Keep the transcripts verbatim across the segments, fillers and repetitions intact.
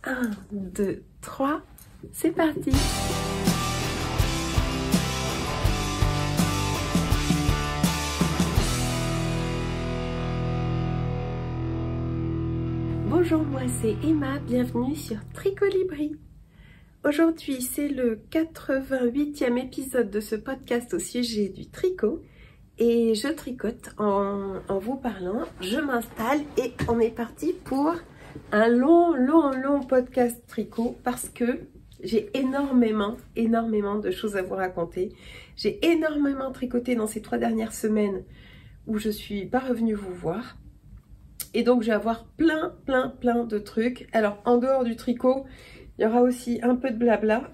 un, deux, trois, c'est parti! Bonjour, moi c'est Emma, bienvenue sur Tricolibri. Aujourd'hui c'est le quatre-vingt-huitième épisode de ce podcast au sujet du tricot et je tricote en, en vous parlant, je m'installe et on est parti pour un long, long, long podcast tricot parce que j'ai énormément, énormément de choses à vous raconter. J'ai énormément tricoté dans ces trois dernières semaines où je suis pas revenue vous voir. Et donc, je vais avoir plein, plein, plein de trucs. Alors, en dehors du tricot, il y aura aussi un peu de blabla.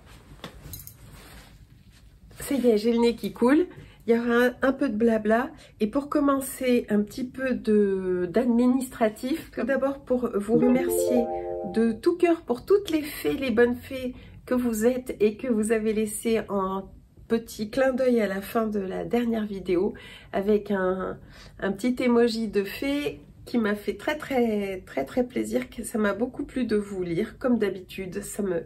Ça y est, j'ai le nez qui coule. Il y aura un, un peu de blabla. Et pour commencer, un petit peu d'administratif. Tout d'abord, pour vous remercier de tout cœur pour toutes les fées, les bonnes fées que vous êtes et que vous avez laissé en petit clin d'œil à la fin de la dernière vidéo avec un, un petit emoji de fée qui m'a fait très très très très plaisir, que ça m'a beaucoup plu de vous lire comme d'habitude. Ça me,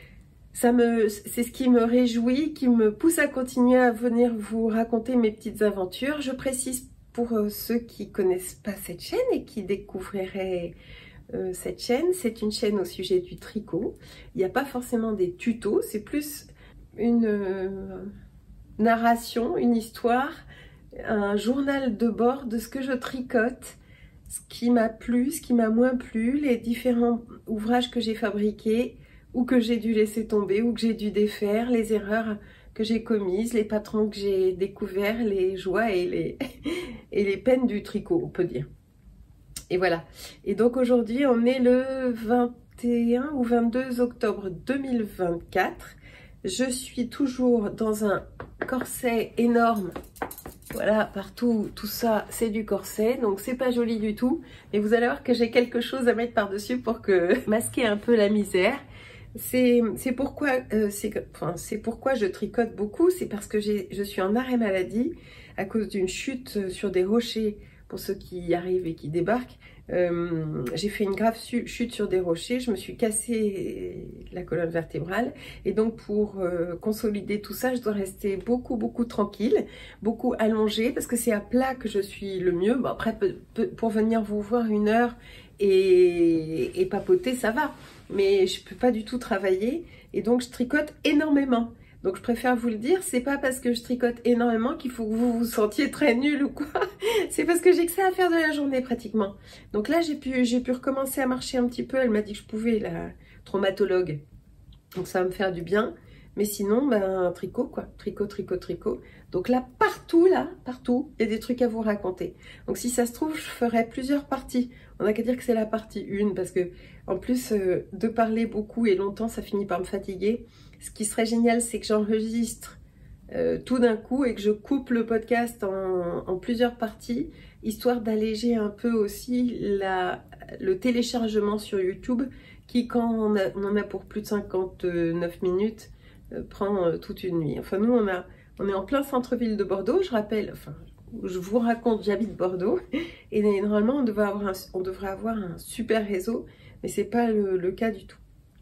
ça me, c'est ce qui me réjouit, qui me pousse à continuer à venir vous raconter mes petites aventures. Je précise pour ceux qui connaissent pas cette chaîne et qui découvriraient euh, cette chaîne, c'est une chaîne au sujet du tricot. Il n'y a pas forcément des tutos, c'est plus une euh, narration, une histoire, un journal de bord de ce que je tricote, ce qui m'a plu, ce qui m'a moins plu, les différents ouvrages que j'ai fabriqués ou que j'ai dû laisser tomber ou que j'ai dû défaire, les erreurs que j'ai commises, les patrons que j'ai découverts, les joies et les, et les peines du tricot, on peut dire. Et voilà. Et donc aujourd'hui, on est le vingt et un ou vingt-deux octobre deux mille vingt-quatre. Je suis toujours dans un corset énorme. Voilà, partout, tout ça, c'est du corset, donc c'est pas joli du tout. Mais vous allez voir que j'ai quelque chose à mettre par-dessus pour que masquer un peu la misère. C'est pourquoi, euh, enfin, c'est pourquoi je tricote beaucoup, c'est parce que je suis en arrêt maladie à cause d'une chute sur des rochers. Pour ceux qui y arrivent et qui débarquent, euh, j'ai fait une grave chute sur des rochers, je me suis cassé la colonne vertébrale et donc pour euh, consolider tout ça, je dois rester beaucoup beaucoup tranquille, beaucoup allongée parce que c'est à plat que je suis le mieux. Bon, après, pour venir vous voir une heure et, et papoter, ça va, mais je peux pas du tout travailler et donc je tricote énormément. Donc je préfère vous le dire, c'est pas parce que je tricote énormément qu'il faut que vous vous sentiez très nul ou quoi. C'est parce que j'ai que ça à faire de la journée pratiquement. Donc là j'ai pu, j'ai pu recommencer à marcher un petit peu, elle m'a dit que je pouvais, la traumatologue. Donc ça va me faire du bien. Mais sinon, ben tricot quoi, tricot, tricot, tricot. Donc là, partout là, partout, il y a des trucs à vous raconter. Donc si ça se trouve, je ferai plusieurs parties. On n'a qu'à dire que c'est la partie une parce que en plus euh, de parler beaucoup et longtemps, ça finit par me fatiguer. Ce qui serait génial, c'est que j'enregistre euh, tout d'un coup et que je coupe le podcast en, en plusieurs parties, histoire d'alléger un peu aussi la, le téléchargement sur YouTube, qui quand on, a, on en a pour plus de cinquante-neuf minutes, euh, prend euh, toute une nuit. Enfin nous, on, a, on est en plein centre-ville de Bordeaux, je rappelle, enfin je vous raconte, j'habite Bordeaux, et normalement on devrait avoir un, on devrait avoir un super réseau, mais c'est pas le, le cas du tout.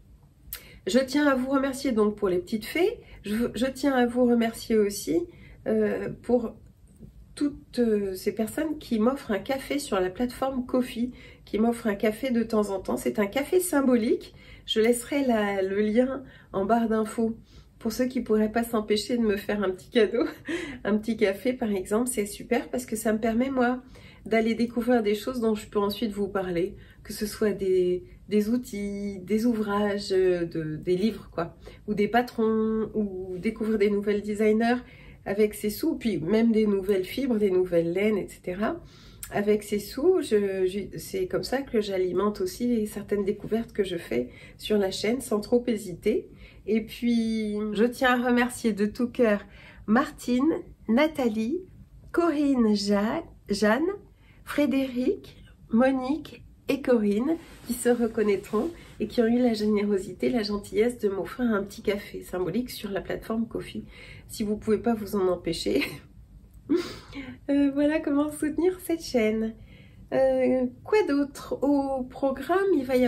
Je tiens à vous remercier donc pour les petites fées. Je, je tiens à vous remercier aussi euh, pour toutes euh, ces personnes qui m'offrent un café sur la plateforme Ko-fi, qui m'offrent un café de temps en temps. C'est un café symbolique. Je laisserai la, le lien en barre d'infos pour ceux qui ne pourraient pas s'empêcher de me faire un petit cadeau. Un petit café par exemple, c'est super parce que ça me permet moi d'aller découvrir des choses dont je peux ensuite vous parler, que ce soit des, des outils, des ouvrages, de, des livres quoi, ou des patrons, ou découvrir des nouvelles designers avec ces sous, puis même des nouvelles fibres, des nouvelles laines, et cetera. Avec ces sous, je, je, c'est comme ça que j'alimente aussi les, certaines découvertes que je fais sur la chaîne sans trop hésiter. Et puis, je tiens à remercier de tout cœur Martine, Nathalie, Corinne, Jeanne, Jeanne Frédéric, Monique et Corinne qui se reconnaîtront et qui ont eu la générosité, la gentillesse de m'offrir un petit café symbolique sur la plateforme Ko-fi. Si vous ne pouvez pas vous en empêcher, euh, voilà comment soutenir cette chaîne. Euh, quoi d'autre au programme? Il va y avoir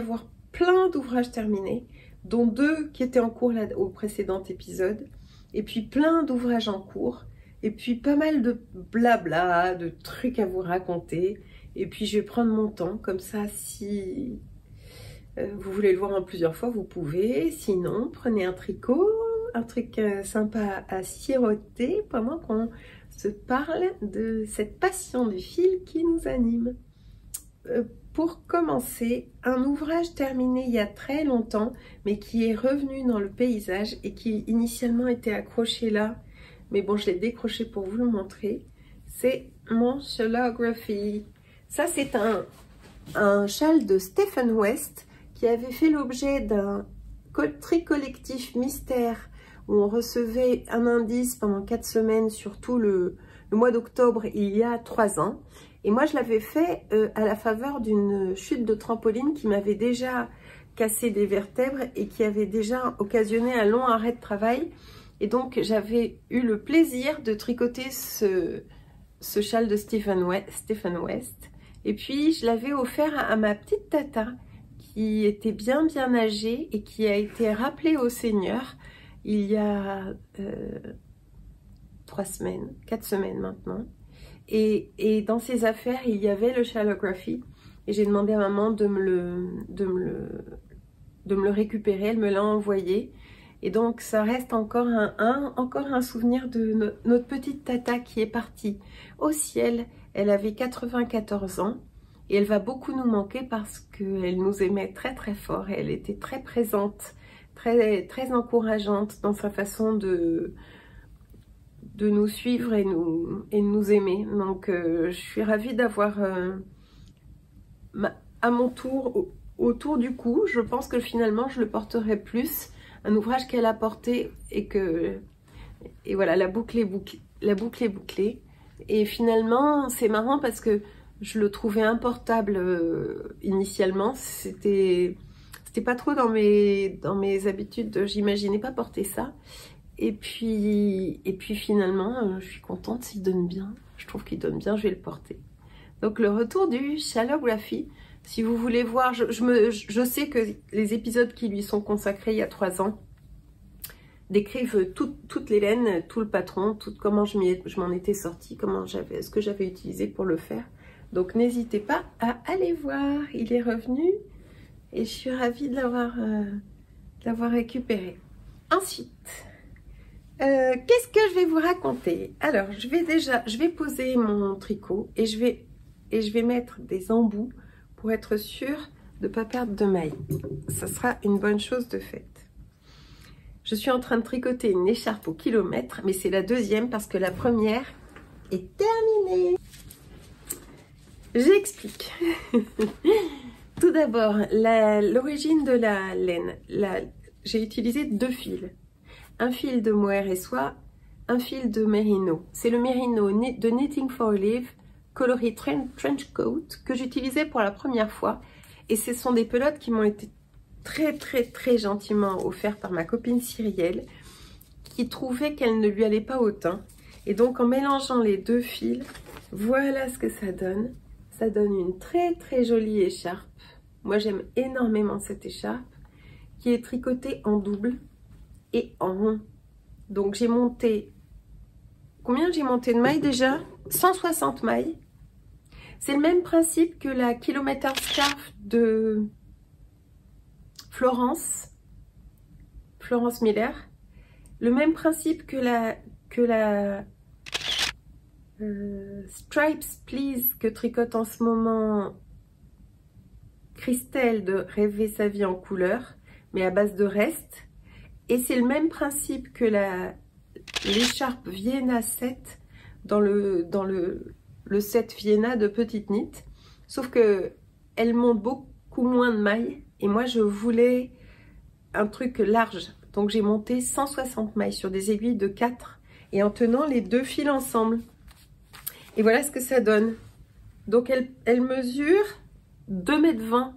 plein d'ouvrages terminés, dont deux qui étaient en cours là, au précédent épisode, et puis plein d'ouvrages en cours, et puis pas mal de blabla, de trucs à vous raconter, et puis je vais prendre mon temps, comme ça si euh, vous voulez le voir en plusieurs fois, vous pouvez, sinon prenez un tricot, un truc euh, sympa à siroter pendant qu'on se parle de cette passion du fil qui nous anime. Euh, pour commencer, un ouvrage terminé il y a très longtemps, mais qui est revenu dans le paysage et qui initialement était accroché là, mais bon, je l'ai décroché pour vous le montrer, c'est mon Shalography. Ça, c'est un, un châle de Stephen West qui avait fait l'objet d'un tri collectif mystère où on recevait un indice pendant quatre semaines sur tout le, le mois d'octobre il y a trois ans. Et moi, je l'avais fait euh, à la faveur d'une chute de trampoline qui m'avait déjà cassé des vertèbres et qui avait déjà occasionné un long arrêt de travail. Et donc, j'avais eu le plaisir de tricoter ce, ce châle de Stephen West, Stephen West. Et puis, je l'avais offert à, à ma petite tata qui était bien, bien âgée et qui a été rappelée au Seigneur il y a euh, trois semaines, quatre semaines maintenant. Et, et dans ses affaires, il y avait le Shalography. Et j'ai demandé à maman de me, le, de, me le, de me le récupérer. Elle me l'a envoyé. Et donc, ça reste encore un, un, encore un souvenir de no, notre petite tata qui est partie au ciel. Elle avait quatre-vingt-quatorze ans. Et elle va beaucoup nous manquer parce qu'elle nous aimait très très fort. Et elle était très présente, très, très encourageante dans sa façon de... de nous suivre et nous, et nous aimer. Donc euh, je suis ravie d'avoir euh, à mon tour, au, autour du cou, je pense que finalement je le porterai plus, un ouvrage qu'elle a porté et que, et voilà, la boucle est bouclée, la boucle est bouclée. Et finalement c'est marrant parce que je le trouvais importable euh, initialement, c'était c'était pas trop dans mes, dans mes habitudes, j'imaginais pas porter ça. Et puis, et puis finalement, euh, je suis contente, il donne bien. Je trouve qu'il donne bien, je vais le porter. Donc le retour du Shalography, si vous voulez voir, je, je, me, je sais que les épisodes qui lui sont consacrés il y a trois ans décrivent tout, toutes les laines, tout le patron, tout, comment je m'en étais sortie, comment j'avais, ce que j'avais utilisé pour le faire. Donc n'hésitez pas à aller voir, il est revenu et je suis ravie de l'avoir euh, l'avoir récupéré. Ensuite... Euh, qu'est-ce que je vais vous raconter? Alors, je vais déjà, je vais poser mon tricot et je vais, et je vais mettre des embouts pour être sûre de ne pas perdre de mailles. Ça sera une bonne chose de faite. Je suis en train de tricoter une écharpe au kilomètre, mais c'est la deuxième parce que la première est terminée. J'explique. Tout d'abord, l'origine de la laine. J'ai utilisé deux fils. Un fil de mohair et soie, un fil de mérino. C'est le mérino de Knitting for Olive coloris trench coat que j'utilisais pour la première fois. Et ce sont des pelotes qui m'ont été très très très gentiment offertes par ma copine Cyrielle, qui trouvait qu'elles ne lui allaient pas au teint. Et donc en mélangeant les deux fils, voilà ce que ça donne. Ça donne une très très jolie écharpe. Moi j'aime énormément cette écharpe qui est tricotée en double et en rond. Donc j'ai monté, combien j'ai monté de mailles déjà? Cent soixante mailles. C'est le même principe que la Kilometer Scarf de Florence, Florence Miller. Le même principe que la, que la euh, Stripes Please que tricote en ce moment Christelle de Rêver sa vie en couleur, mais à base de reste. Et c'est le même principe que l'écharpe Vienna sept dans le, dans le, le set Vienna de Petite Knit. Sauf que elle monte beaucoup moins de mailles. Et moi, je voulais un truc large. Donc, j'ai monté cent soixante mailles sur des aiguilles de quatre. Et en tenant les deux fils ensemble. Et voilà ce que ça donne. Donc, elle, elle mesure deux mètres vingt.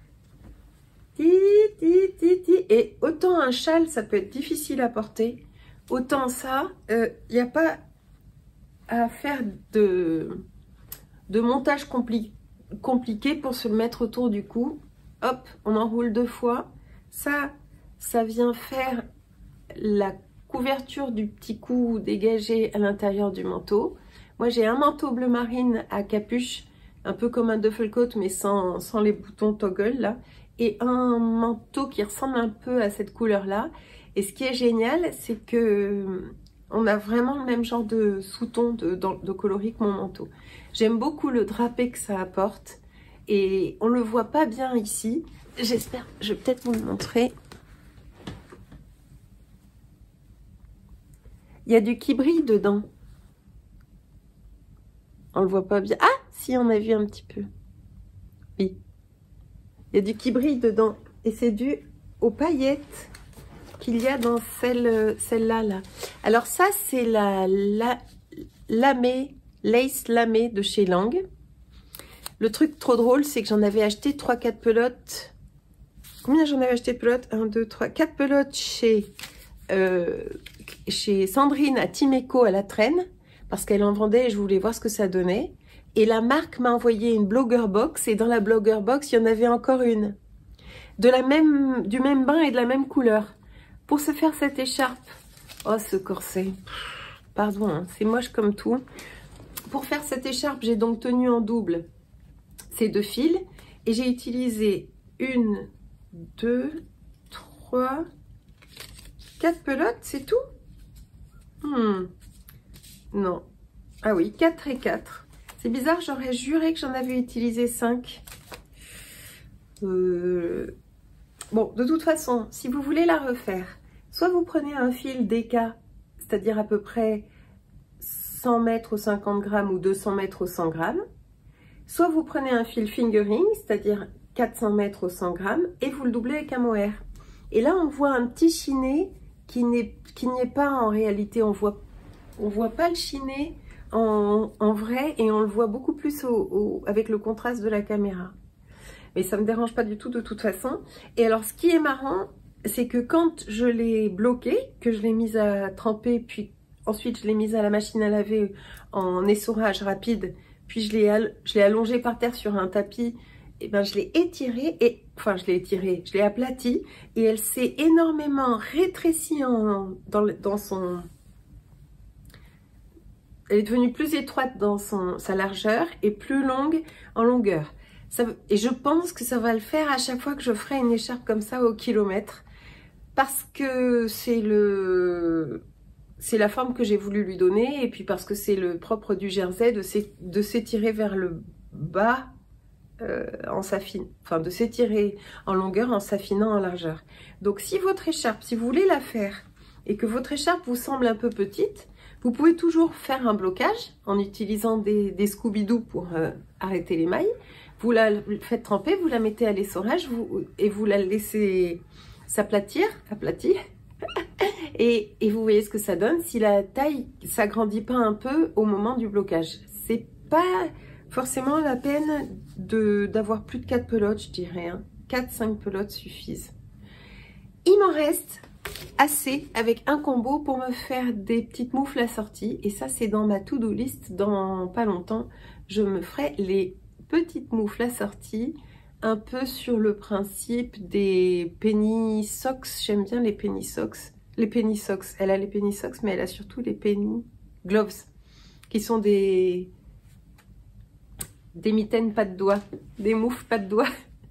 Et autant un châle, ça peut être difficile à porter, autant ça, il euh, n'y a pas à faire de, de montage compli compliqué pour se le mettre autour du cou. hop, on enroule deux fois. Ça, ça vient faire la couverture du petit cou dégagé à l'intérieur du manteau. Moi, j'ai un manteau bleu marine à capuche, un peu comme un duffel-coat, mais sans, sans les boutons toggle, là. Et un manteau qui ressemble un peu à cette couleur-là. Et ce qui est génial, c'est que on a vraiment le même genre de sous-ton de, de, de coloris que mon manteau. J'aime beaucoup le drapé que ça apporte. Et on le voit pas bien ici. J'espère, je vais peut-être vous le montrer. Il y a du qui brille dedans. On le voit pas bien. Ah, si, on a vu un petit peu. Oui. Il y a du qui brille dedans. Et c'est dû aux paillettes qu'il y a dans celle, celle-là. Là. Alors ça, c'est la, la lamée, lace lamée de chez Lang. Le truc trop drôle, c'est que j'en avais acheté trois quatre pelotes. Combien j'en avais acheté de pelotes? un, deux, trois, quatre pelotes chez, euh, chez Sandrine à Timeco à la Traîne. Parce qu'elle en vendait et je voulais voir ce que ça donnait. Et la marque m'a envoyé une Blogger Box. Et dans la Blogger Box, il y en avait encore une. De la même, du même bain et de la même couleur. Pour se faire cette écharpe. Oh, ce corset. Pardon, hein, c'est moche comme tout. Pour faire cette écharpe, j'ai donc tenu en double ces deux fils. Et j'ai utilisé une, deux, trois, quatre pelotes, c'est tout? Hmm. Non. Ah oui, quatre et quatre. C'est bizarre, j'aurais juré que j'en avais utilisé cinq. Euh... Bon, de toute façon, si vous voulez la refaire, soit vous prenez un fil D K, c'est-à-dire à peu près cent mètres au cinquante grammes ou deux cents mètres au cent grammes, soit vous prenez un fil fingering, c'est-à-dire quatre cents mètres au cent grammes, et vous le doublez avec un mohair. Et là, on voit un petit chiné qui n'est qui n'y est pas en réalité, on voit On voit pas le chiné en, en vrai et on le voit beaucoup plus au, au, avec le contraste de la caméra. Mais ça me dérange pas du tout de toute façon. Et alors ce qui est marrant, c'est que quand je l'ai bloqué, que je l'ai mise à tremper, puis ensuite je l'ai mise à la machine à laver en essorage rapide, puis je l'ai je l'ai allongé par terre sur un tapis, et ben je l'ai étirée, et enfin je l'ai étirée, je l'ai aplatie, et elle s'est énormément rétrécie en, dans, dans son... Elle est devenue plus étroite dans son, sa largeur et plus longue en longueur. Ça, et je pense que ça va le faire à chaque fois que je ferai une écharpe comme ça au kilomètre. Parce que c'est le, c'est la forme que j'ai voulu lui donner. Et puis parce que c'est le propre du jersey de s'étirer vers le bas euh, en s'affinant. Enfin, de s'étirer en longueur en s'affinant en largeur. Donc si votre écharpe, si vous voulez la faire et que votre écharpe vous semble un peu petite, vous pouvez toujours faire un blocage en utilisant des, des Scooby-Doo pour euh, arrêter les mailles. Vous la faites tremper, vous la mettez à l'essorage vous, et vous la laissez s'aplatir, aplatir. et, et vous voyez ce que ça donne si la taille s'agrandit pas un peu au moment du blocage. C'est pas forcément la peine d'avoir plus de quatre pelotes, je dirais. Hein. quatre cinq pelotes suffisent. Il m'en reste assez avec un combo pour me faire des petites moufles assorties, et ça c'est dans ma to-do list. Dans pas longtemps je me ferai les petites moufles assorties un peu sur le principe des penny socks. J'aime bien les penny socks, les penny socks, elle a les penny socks mais elle a surtout les penny gloves qui sont des des mitaines pas de doigts, des moufles pas de doigts.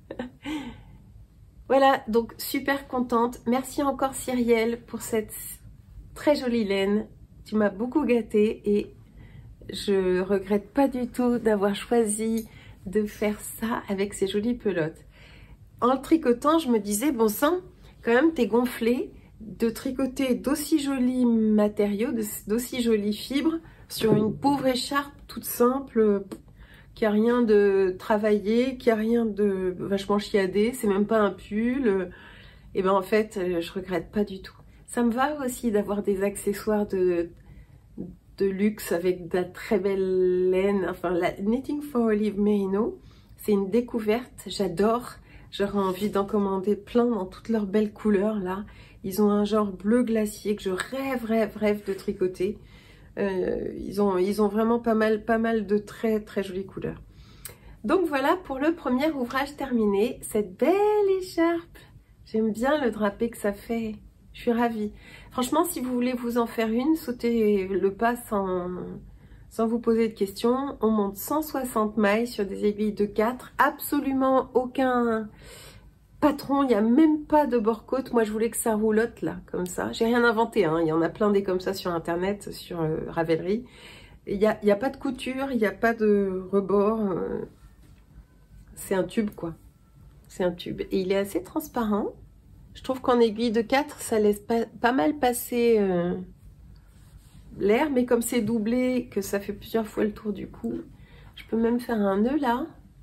Voilà, donc super contente. Merci encore Cyrielle pour cette très jolie laine. Tu m'as beaucoup gâtée et je regrette pas du tout d'avoir choisi de faire ça avec ces jolies pelotes. En tricotant, je me disais, bon sang, quand même t'es gonflée de tricoter d'aussi jolis matériaux, d'aussi jolies fibres sur une pauvre écharpe toute simple, qui a rien de travaillé, qui a rien de vachement chiadé, c'est même pas un pull. Et ben en fait, je regrette pas du tout. Ça me va aussi d'avoir des accessoires de, de luxe avec de la très belle laine. Enfin, la Knitting for Olive Merino, c'est une découverte, j'adore. J'aurais envie d'en commander plein dans toutes leurs belles couleurs là. Ils ont un genre bleu glacier que je rêve, rêve, rêve de tricoter. Euh, ils, ont, ils ont vraiment pas mal, pas mal de très très jolies couleurs. Donc voilà pour le premier ouvrage terminé. Cette belle écharpe. J'aime bien le drapé que ça fait. Je suis ravie. Franchement, si vous voulez vous en faire une, sautez le pas sans, sans vous poser de questions. On monte cent soixante mailles sur des aiguilles de quatre. Absolument aucun patron. Il n'y a même pas de bord-côte. Moi, je voulais que ça roulotte là, comme ça. J'ai rien inventé. Hein. Il y en a plein des comme ça sur Internet, sur euh, Ravelry. Il n'y a, il y a pas de couture, il n'y a pas de rebord. Euh, c'est un tube, quoi. C'est un tube. Et il est assez transparent. Je trouve qu'en aiguille de quatre, ça laisse pas, pas mal passer euh, l'air. Mais comme c'est doublé, que ça fait plusieurs fois le tour du cou, je peux même faire un nœud là.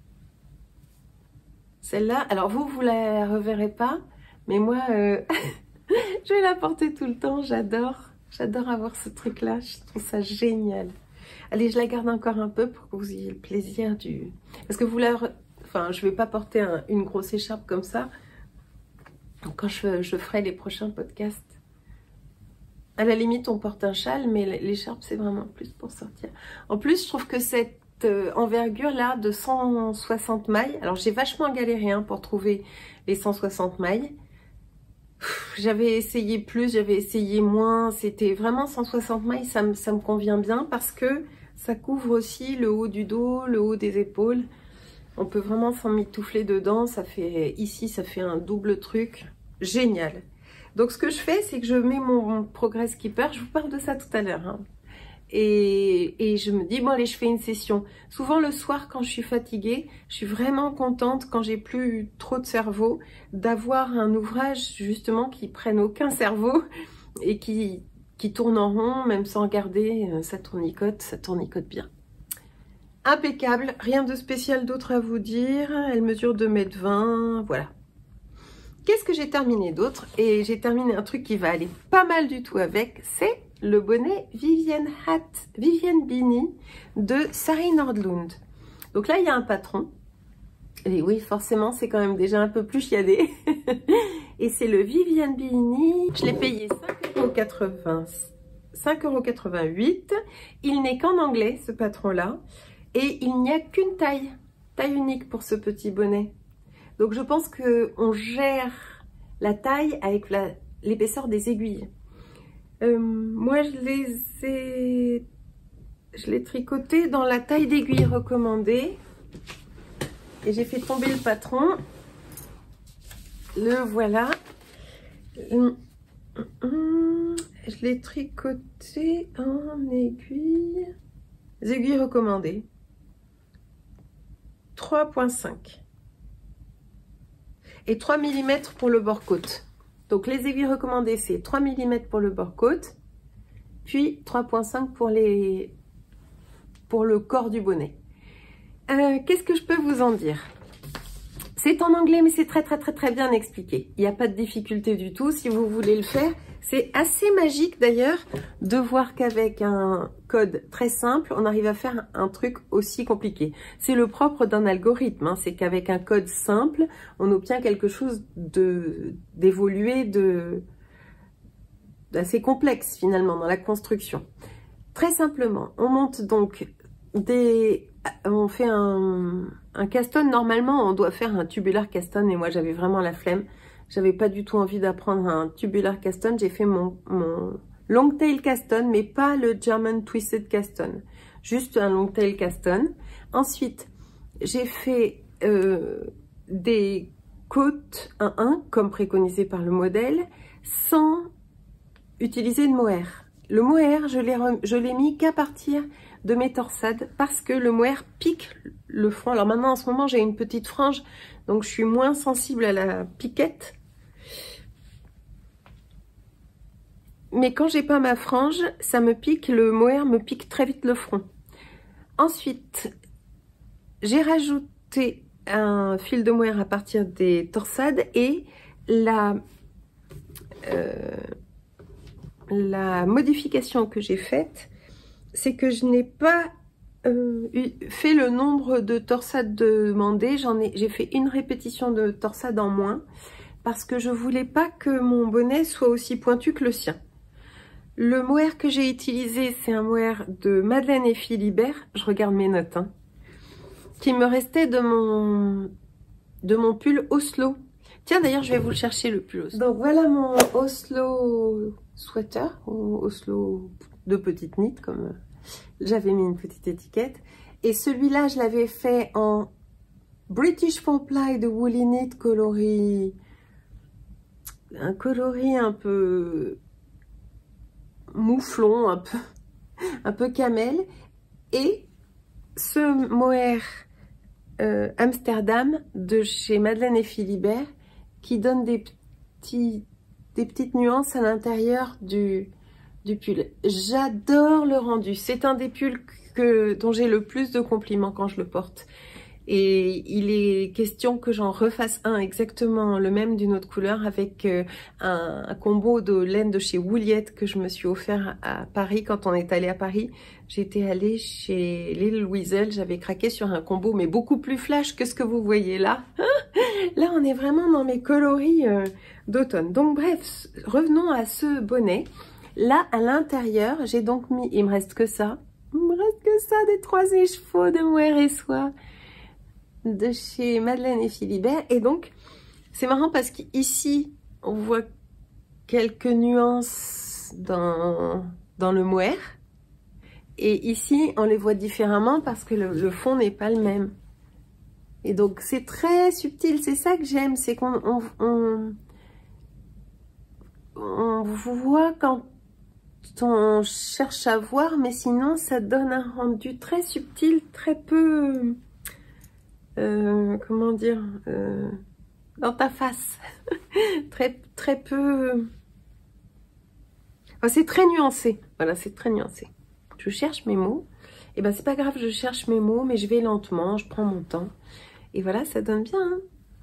Celle-là, alors vous, vous la reverrez pas. Mais moi, euh, je vais la porter tout le temps. J'adore. J'adore avoir ce truc-là. Je trouve ça génial. Allez, je la garde encore un peu pour que vous ayez le plaisir du... Parce que vous la... Enfin, je vais pas porter un, une grosse écharpe comme ça quand je, je ferai les prochains podcasts. À la limite, on porte un châle, mais l'écharpe, c'est vraiment plus pour sortir. En plus, je trouve que cette euh, envergure-là de cent soixante mailles... Alors, j'ai vachement galéré hein, pour trouver les cent soixante mailles. J'avais essayé plus, j'avais essayé moins. C'était vraiment cent soixante mailles, ça me, ça me convient bien parce que ça couvre aussi le haut du dos, le haut des épaules. On peut vraiment s'emmitoufler dedans. Ça fait ici, ça fait un double truc. Génial. Donc, ce que je fais, c'est que je mets mon, mon Progress Keeper. Je vous parle de ça tout à l'heure. Hein. Et, et je me dis, bon, allez, je fais une session. Souvent, le soir, quand je suis fatiguée, je suis vraiment contente, quand j'ai plus trop de cerveau, d'avoir un ouvrage, justement, qui prenne aucun cerveau et qui, qui tourne en rond, même sans regarder. Ça tournicote, ça tournicote bien. Impeccable, rien de spécial d'autre à vous dire. Elle mesure deux mètres vingt, voilà. Qu'est-ce que j'ai terminé d'autre? Et j'ai terminé un truc qui va aller pas mal du tout avec, c'est le bonnet Vivienne Hat, Vivienne Bini de Sari Nordlund. Donc là, il y a un patron. Et oui, forcément, c'est quand même déjà un peu plus chiadé. Et c'est le Vivienne Bini. Je l'ai payé cinq euros quatre-vingts, cinq euros quatre-vingt-huit. Il n'est qu'en anglais, ce patron-là. Et il n'y a qu'une taille, taille unique pour ce petit bonnet. Donc je pense qu'on gère la taille avec l'épaisseur des aiguilles. Euh, moi je les ai, je l'ai tricoté dans la taille d'aiguille recommandée. Et j'ai fait tomber le patron. Le voilà. Je l'ai tricoté en aiguille, les aiguilles recommandées. trois virgule cinq et trois millimètres pour le bord-côte. Donc les aiguilles recommandées, c'est trois millimètres pour le bord-côte, puis trois virgule cinq pour, les... pour le corps du bonnet. Euh, Qu'est-ce que je peux vous en dire? C'est en anglais, mais c'est très très très très bien expliqué. Il n'y a pas de difficulté du tout si vous voulez le faire. C'est assez magique d'ailleurs de voir qu'avec un code très simple, on arrive à faire un truc aussi compliqué. C'est le propre d'un algorithme, hein, c'est qu'avec un code simple, on obtient quelque chose d'évolué, de, d'assez complexe finalement dans la construction. Très simplement, on monte donc des... On fait un, un caston, normalement on doit faire un tubular caston et moi j'avais vraiment la flemme. J'avais pas du tout envie d'apprendre un tubular caston. J'ai fait mon, mon long tail caston, mais pas le German twisted caston. Juste un long tail caston. Ensuite, j'ai fait euh, des côtes un un, comme préconisé par le modèle, sans utiliser de mohair. Le mohair, je l'ai mis qu'à partir de mes torsades, parce que le mohair pique le front. Alors maintenant, en ce moment, j'ai une petite frange, donc je suis moins sensible à la piquette. Mais quand j'ai pas ma frange, ça me pique, le mohair me pique très vite le front. Ensuite, j'ai rajouté un fil de mohair à partir des torsades et la, euh, la modification que j'ai faite, c'est que je n'ai pas euh, fait le nombre de torsades demandées. J'en ai, j'ai fait une répétition de torsade en moins parce que je voulais pas que mon bonnet soit aussi pointu que le sien. Le mohair que j'ai utilisé, c'est un mohair de Madeleine et Philibert. Je regarde mes notes. Hein. qui me restait de mon, de mon pull Oslo. Tiens, d'ailleurs, je vais vous le chercher, le pull Oslo. Donc, voilà mon Oslo sweater, ou Oslo de petite knit, comme j'avais mis une petite étiquette. Et celui-là, je l'avais fait en British four ply de Woolly Knit coloris, un coloris un peu mouflon, un peu, un peu camel. Et ce mohair euh, Amsterdam de chez Madeleine et Philibert qui donne des, petits, des petites nuances à l'intérieur du, du pull. J'adore le rendu. C'est un des pulls que, dont j'ai le plus de compliments quand je le porte. Et il est question que j'en refasse un exactement le même d'une autre couleur avec euh, un, un combo de laine de chez Wooliette que je me suis offert à Paris quand on est allé à Paris. J'étais allée chez Little Weasel, j'avais craqué sur un combo mais beaucoup plus flash que ce que vous voyez là. Là on est vraiment dans mes coloris euh, d'automne. Donc bref, revenons à ce bonnet. Là à l'intérieur, j'ai donc mis, il me reste que ça, il me reste que ça des trois écheveaux de mohair et soie de chez Madeleine et Philibert. Et donc c'est marrant parce qu'ici on voit quelques nuances dans, dans le mohair et ici on les voit différemment parce que le, le fond n'est pas le même. Et donc c'est très subtil, c'est ça que j'aime, c'est qu'on on, on, on voit quand on cherche à voir, mais sinon ça donne un rendu très subtil, très peu Euh, comment dire, euh, dans ta face, très très peu, enfin, c'est très nuancé, voilà, c'est très nuancé. Je cherche mes mots, et ben c'est pas grave, je cherche mes mots, mais je vais lentement, je prends mon temps, et voilà, ça donne bien, hein.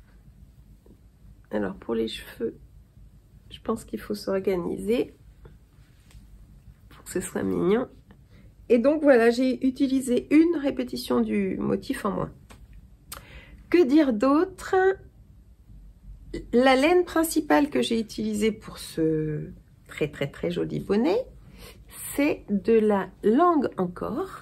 Alors pour les cheveux, je pense qu'il faut s'organiser pour que ce soit mignon, et donc voilà, j'ai utilisé une répétition du motif en moins. Que dire d'autre? La laine principale que j'ai utilisée pour ce très très très joli bonnet, c'est de la langue encore.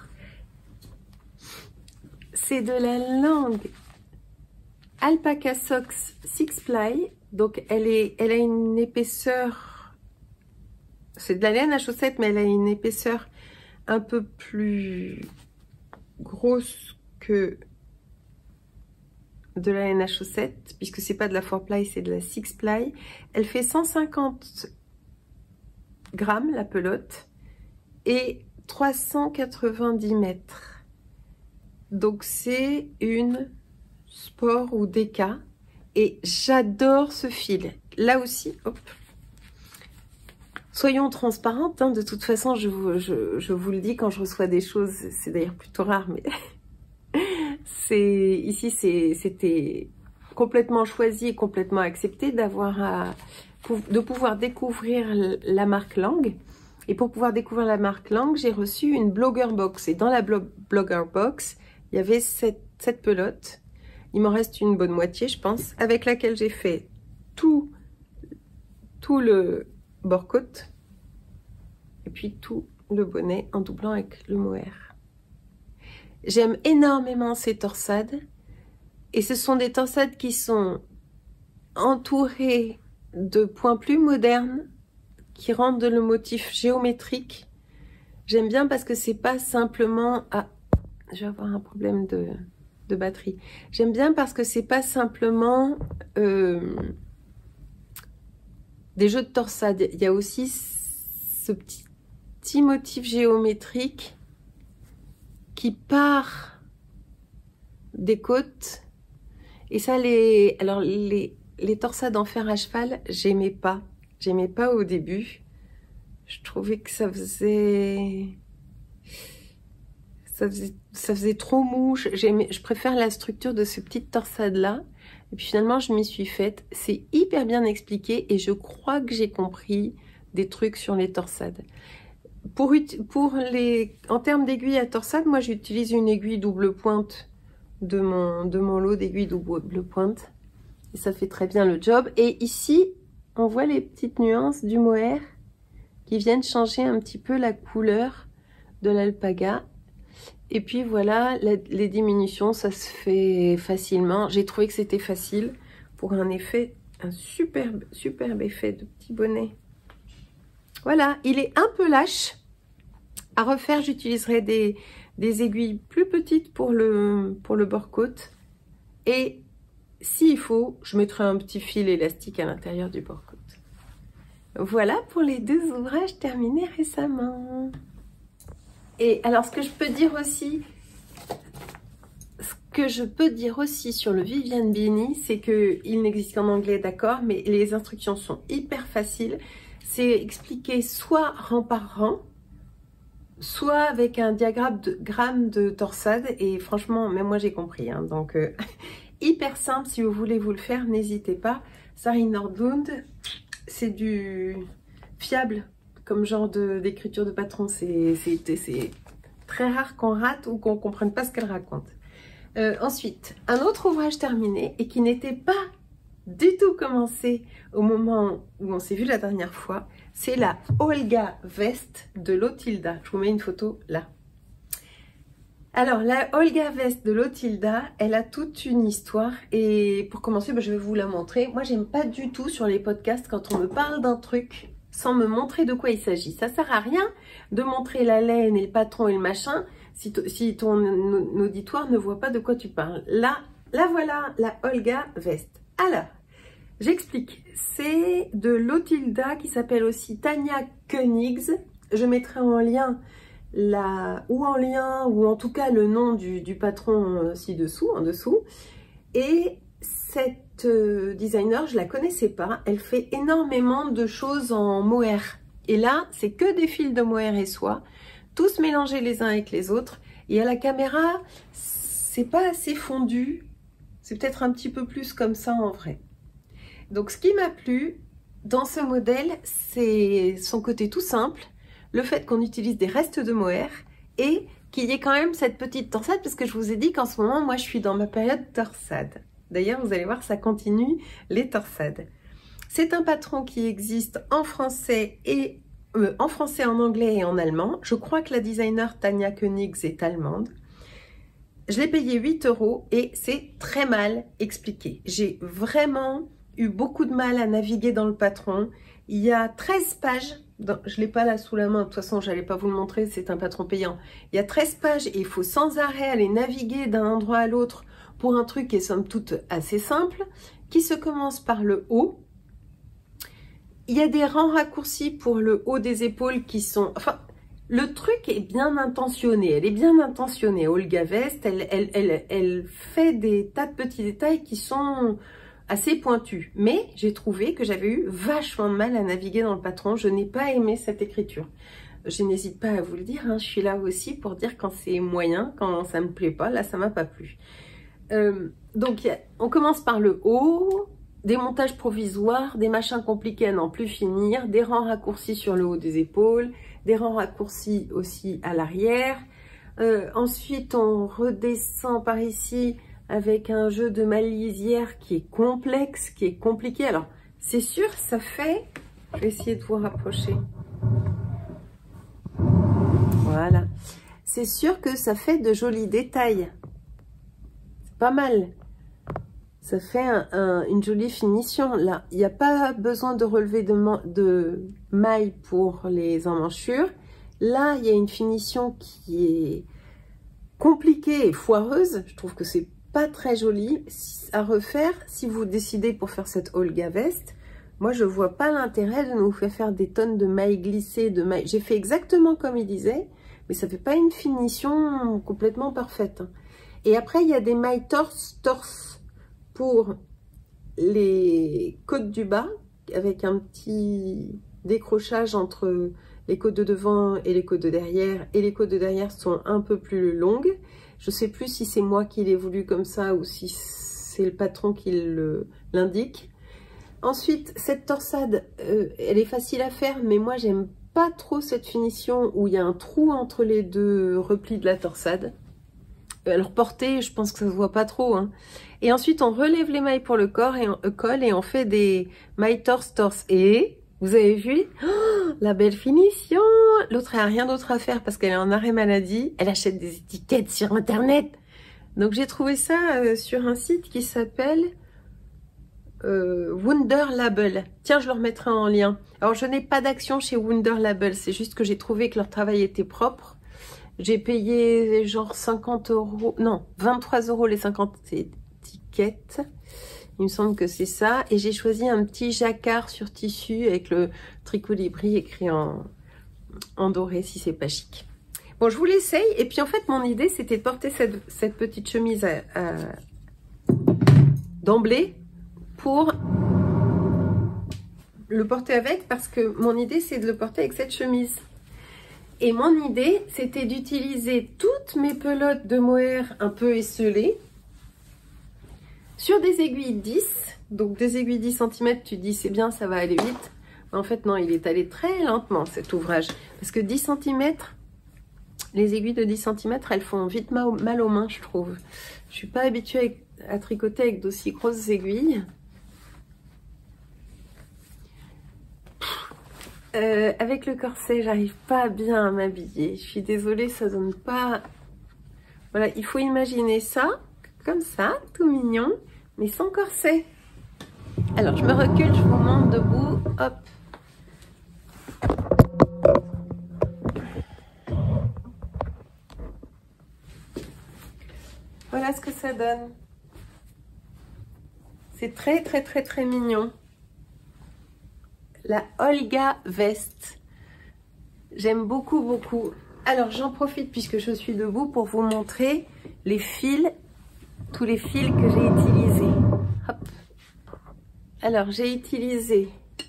C'est de la langue Alpaca Socks six ply. Donc elle, est, elle a une épaisseur, c'est de la laine à chaussettes, mais elle a une épaisseur un peu plus grosse que de la laine à chaussettes, puisque c'est pas de la four ply, c'est de la six ply. Elle fait cent cinquante grammes la pelote et trois cent quatre-vingt-dix mètres. Donc c'est une sport ou déca et j'adore ce fil. Là aussi, hop. Soyons transparentes, hein, de toute façon, je vous, je, je vous le dis quand je reçois des choses, c'est d'ailleurs plutôt rare, mais c'est ici c'était complètement choisi et complètement accepté d'avoir à de pouvoir découvrir la marque Lang. Et pour pouvoir découvrir la marque Lang, j'ai reçu une Blogger Box. Et dans la blog, Blogger Box, il y avait cette, cette pelote. Il m'en reste une bonne moitié, je pense, avec laquelle j'ai fait tout, tout le bord-côte et puis tout le bonnet en doublant avec le mohair. J'aime énormément ces torsades et ce sont des torsades qui sont entourées de points plus modernes qui rendent le motif géométrique. J'aime bien parce que c'est pas simplement... Ah, je vais avoir un problème de, de batterie. J'aime bien parce que c'est pas simplement euh, des jeux de torsade. Il y a aussi ce petit, petit motif géométrique qui part des côtes. Et ça, les, alors les, les torsades en fer à cheval, j'aimais pas. J'aimais pas au début. Je trouvais que ça faisait... Ça faisait, ça faisait trop mou. Je préfère la structure de ces petites torsades-là. Et puis finalement, je m'y suis faite. C'est hyper bien expliqué et je crois que j'ai compris des trucs sur les torsades. Pour, pour les, en termes d'aiguille à torsade, moi j'utilise une aiguille double pointe de mon, de mon lot d'aiguilles double pointe. Et ça fait très bien le job. Et ici, on voit les petites nuances du mohair qui viennent changer un petit peu la couleur de l'alpaga. Et puis voilà, la, les diminutions, ça se fait facilement. J'ai trouvé que c'était facile pour un effet, un superbe, superbe effet de petit bonnet. Voilà, il est un peu lâche. À refaire, j'utiliserai des, des aiguilles plus petites pour le, pour le bord-côte. Et s'il faut, je mettrai un petit fil élastique à l'intérieur du bord-côte. Voilà pour les deux ouvrages terminés récemment. Et alors, ce que je peux dire aussi, ce que je peux dire aussi sur le Vivienne Beanie, c'est qu'il n'existe qu'en anglais, d'accord, mais les instructions sont hyper faciles. C'est expliqué soit rang par rang, soit avec un diagramme de, gramme de torsade. Et franchement, même moi j'ai compris. Hein, donc, euh, hyper simple. Si vous voulez vous le faire, n'hésitez pas. Sari Nordlund, c'est du fiable. Comme genre d'écriture de, de patron, c'est très rare qu'on rate ou qu'on ne comprenne pas ce qu'elle raconte. Euh, ensuite, un autre ouvrage terminé et qui n'était pas du tout commencé au moment où on s'est vu la dernière fois, c'est la Olga Veste de Lotilda. Je vous mets une photo là. Alors, la Olga Veste de Lotilda, elle a toute une histoire et pour commencer, ben, je vais vous la montrer. Moi, j'aime pas du tout sur les podcasts quand on me parle d'un truc sans me montrer de quoi il s'agit. Ça sert à rien de montrer la laine et le patron et le machin si, si ton auditoire ne voit pas de quoi tu parles. Là, là voilà la Olga Veste. Alors, j'explique. C'est de Lotilda qui s'appelle aussi Tania Koenigs. Je mettrai en lien la, ou en lien ou en tout cas le nom du, du patron ci-dessous, en dessous. Et cette euh, designer, je la connaissais pas. Elle fait énormément de choses en mohair. Et là, c'est que des fils de mohair et soie, tous mélangés les uns avec les autres. Et à la caméra, c'est pas assez fondu. C'est peut-être un petit peu plus comme ça en vrai. Donc, ce qui m'a plu dans ce modèle, c'est son côté tout simple, le fait qu'on utilise des restes de mohair et qu'il y ait quand même cette petite torsade, parce que je vous ai dit qu'en ce moment, moi, je suis dans ma période torsade. D'ailleurs, vous allez voir, ça continue les torsades. C'est un patron qui existe en français et euh, en français, en anglais et en allemand. Je crois que la designer Tania Koenigs est allemande. Je l'ai payé huit euros et c'est très mal expliqué. J'ai vraiment eu beaucoup de mal à naviguer dans le patron. Il y a treize pages. Dans, je ne l'ai pas là sous la main. De toute façon, je n'allais pas vous le montrer. C'est un patron payant. Il y a treize pages et il faut sans arrêt aller naviguer d'un endroit à l'autre pour un truc qui est somme toute assez simple, qui se commence par le haut. Il y a des rangs raccourcis pour le haut des épaules qui sont... Enfin, le truc est bien intentionné. Elle est bien intentionnée. Olga Veste, elle, elle, elle, elle fait des tas de petits détails qui sont assez pointus. Mais j'ai trouvé que j'avais eu vachement de mal à naviguer dans le patron. Je n'ai pas aimé cette écriture. Je n'hésite pas à vous le dire. Hein. Je suis là aussi pour dire quand c'est moyen, quand ça ne me plaît pas. Là, ça m'a pas plu. Euh, donc, on commence par le haut, des montages provisoires, des machins compliqués à n'en plus finir, des rangs raccourcis sur le haut des épaules, des rangs raccourcis aussi à l'arrière. Euh, ensuite, on redescend par ici avec un jeu de malisière qui est complexe, qui est compliqué. Alors, c'est sûr, ça fait... Je vais essayer de vous rapprocher. Voilà. C'est sûr que ça fait de jolis détails. Pas mal, ça fait un, un, une jolie finition là. Il n'y a pas besoin de relever de, de mailles pour les emmanchures. Là, il y a une finition qui est compliquée et foireuse. Je trouve que c'est pas très joli à refaire. Si vous décidez pour faire cette Olga Veste, moi je vois pas l'intérêt de nous faire faire des tonnes de mailles glissées, de mailles. J'ai fait exactement comme il disait, mais ça fait pas une finition complètement parfaite. Et après, il y a des mailles torse-torse pour les côtes du bas, avec un petit décrochage entre les côtes de devant et les côtes de derrière. Et les côtes de derrière sont un peu plus longues. Je ne sais plus si c'est moi qui l'ai voulu comme ça ou si c'est le patron qui l'indique. Ensuite, cette torsade, euh, elle est facile à faire, mais moi, j'aime pas trop cette finition où il y a un trou entre les deux replis de la torsade. Alors portée, je pense que ça se voit pas trop. Hein. Et ensuite, on relève les mailles pour le corps et on euh, colle et on fait des mailles torse-torse. Et vous avez vu oh, la belle finition. l'autre elle a rien d'autre à faire parce qu'elle est en arrêt maladie. Elle achète des étiquettes sur internet. Donc j'ai trouvé ça euh, sur un site qui s'appelle euh, Wonder Label. Tiens, je le remettrai en lien. Alors je n'ai pas d'action chez Wonder Label, c'est juste que j'ai trouvé que leur travail était propre. J'ai payé genre cinquante euros, non, vingt-trois euros les cinquante étiquettes. Il me semble que c'est ça. Et j'ai choisi un petit jacquard sur tissu avec le tricolibri écrit en, en doré si c'est pas chic. Bon, je vous l'essaye. Et puis en fait, mon idée, c'était de porter cette, cette petite chemise à, à, d'emblée pour le porter avec. Parce que mon idée, c'est de le porter avec cette chemise. Et mon idée, c'était d'utiliser toutes mes pelotes de mohair un peu esselées sur des aiguilles dix. Donc des aiguilles dix centimètres, tu dis c'est bien, ça va aller vite. Mais en fait, non, il est allé très lentement cet ouvrage. Parce que dix centimètres, les aiguilles de dix centimètres, elles font vite mal aux mains, je trouve. Je suis pas habituée à tricoter avec d'aussi grosses aiguilles. Euh, avec le corset, j'arrive pas bien à m'habiller. Je suis désolée, ça donne pas... Voilà, il faut imaginer ça, comme ça, tout mignon, mais sans corset. Alors, je me recule, je vous montre debout. Hop. Voilà ce que ça donne. C'est très, très, très, très mignon. La Olga Veste. J'aime beaucoup, beaucoup. Alors, j'en profite puisque je suis debout pour vous montrer les fils, tous les fils que j'ai utilisés. Hop. Alors, j'ai utilisé...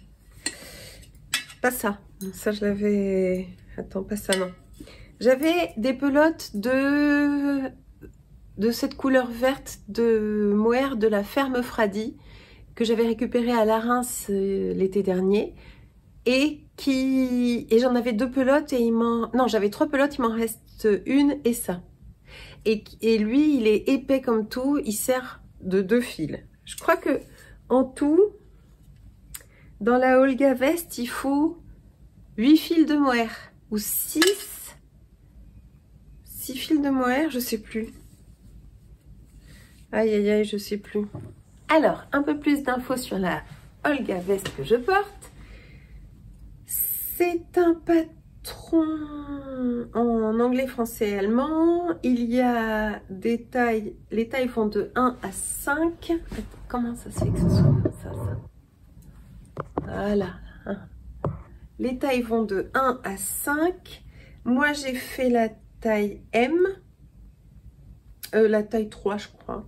Pas ça. Ça, je l'avais... Attends, pas ça, non. J'avais des pelotes de... de cette couleur verte de mohair de la ferme Fradi que j'avais récupéré à la Reims euh, l'été dernier et qui et j'en avais deux pelotes et il m'en non j'avais trois pelotes, il m'en reste une et ça et, et lui il est épais comme tout, il sert de deux fils. Je crois que en tout dans la Olga Veste il faut huit fils de mohair ou six six fils de mohair, je sais plus. Aïe aïe aïe, je sais plus. Alors, un peu plus d'infos sur la Olga Veste que je porte. C'est un patron en anglais, français, allemand. Il y a des tailles, les tailles vont de un à cinq. Comment ça se fait que ce soit comme ça, ça? Voilà. Les tailles vont de un à cinq. Moi, j'ai fait la taille M. Euh, la taille trois, je crois.